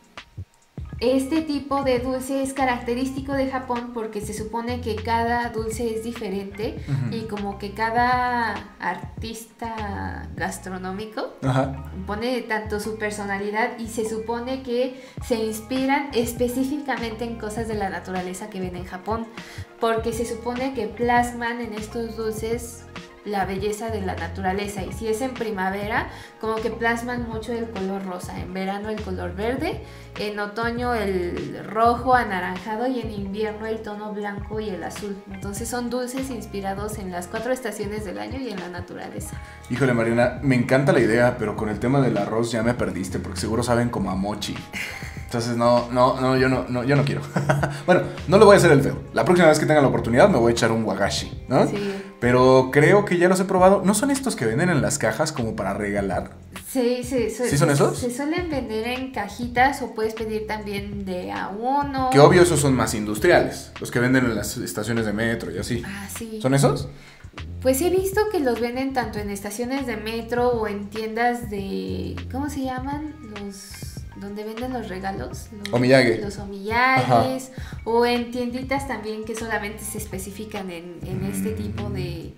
[SPEAKER 2] este tipo de dulce es característico de Japón porque se supone que cada dulce es diferente y como que cada artista gastronómico pone tanto su personalidad y se supone que se inspiran específicamente en cosas de la naturaleza que ven en Japón, porque se supone que plasman en estos dulces la belleza de la naturaleza, y si es en primavera como que plasman mucho el color rosa, en verano el color verde, en otoño el rojo anaranjado y en invierno el tono blanco y el azul. Entonces son dulces inspirados en las 4 estaciones del año y en la naturaleza.
[SPEAKER 1] Híjole, Mariana, me encanta la idea, pero con el tema del arroz ya me perdiste, porque seguro saben como a mochi. Entonces yo no quiero. Bueno, no le voy a hacer el feo. La próxima vez que tenga la oportunidad me voy a echar un wagashi, ¿no?
[SPEAKER 2] Sí.
[SPEAKER 1] Pero creo que ya los he probado. ¿No son estos que venden en las cajas como para regalar?
[SPEAKER 2] Sí.
[SPEAKER 1] ¿Sí son esos?
[SPEAKER 2] Se suelen vender en cajitas o puedes pedir también de a uno.
[SPEAKER 1] Que obvio esos son más industriales. Los que venden en las estaciones de metro y así.
[SPEAKER 2] Ah, sí.
[SPEAKER 1] ¿Son esos?
[SPEAKER 2] Pues he visto que los venden tanto en estaciones de metro o en tiendas de... ¿Cómo se llaman? Donde venden los regalos.
[SPEAKER 1] Omiyage.
[SPEAKER 2] Los omiyages. O en tienditas también que solamente se especifican en este tipo de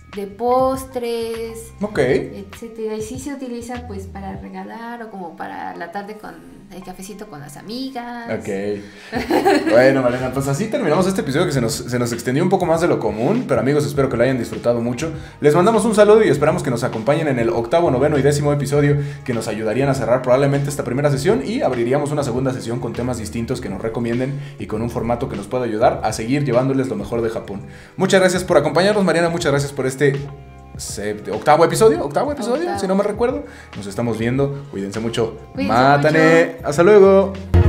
[SPEAKER 2] postres, etcétera. Y sí se utiliza pues para regalar o como para la tarde con el cafecito con las amigas.
[SPEAKER 1] Bueno, Mariana, pues así terminamos este episodio que se nos extendió un poco más de lo común, pero amigos, espero que lo hayan disfrutado mucho. Les mandamos un saludo y esperamos que nos acompañen en el 8º, 9º y 10º episodio, que nos ayudarían a cerrar probablemente esta primera sesión, y abriríamos una segunda sesión con temas distintos que nos recomienden y con un formato que nos pueda ayudar a seguir llevándoles lo mejor de Japón. Muchas gracias por acompañarnos, Mariana, muchas gracias por este octavo episodio, si no me recuerdo. Nos estamos viendo, cuídense mucho. Mátane, hasta luego.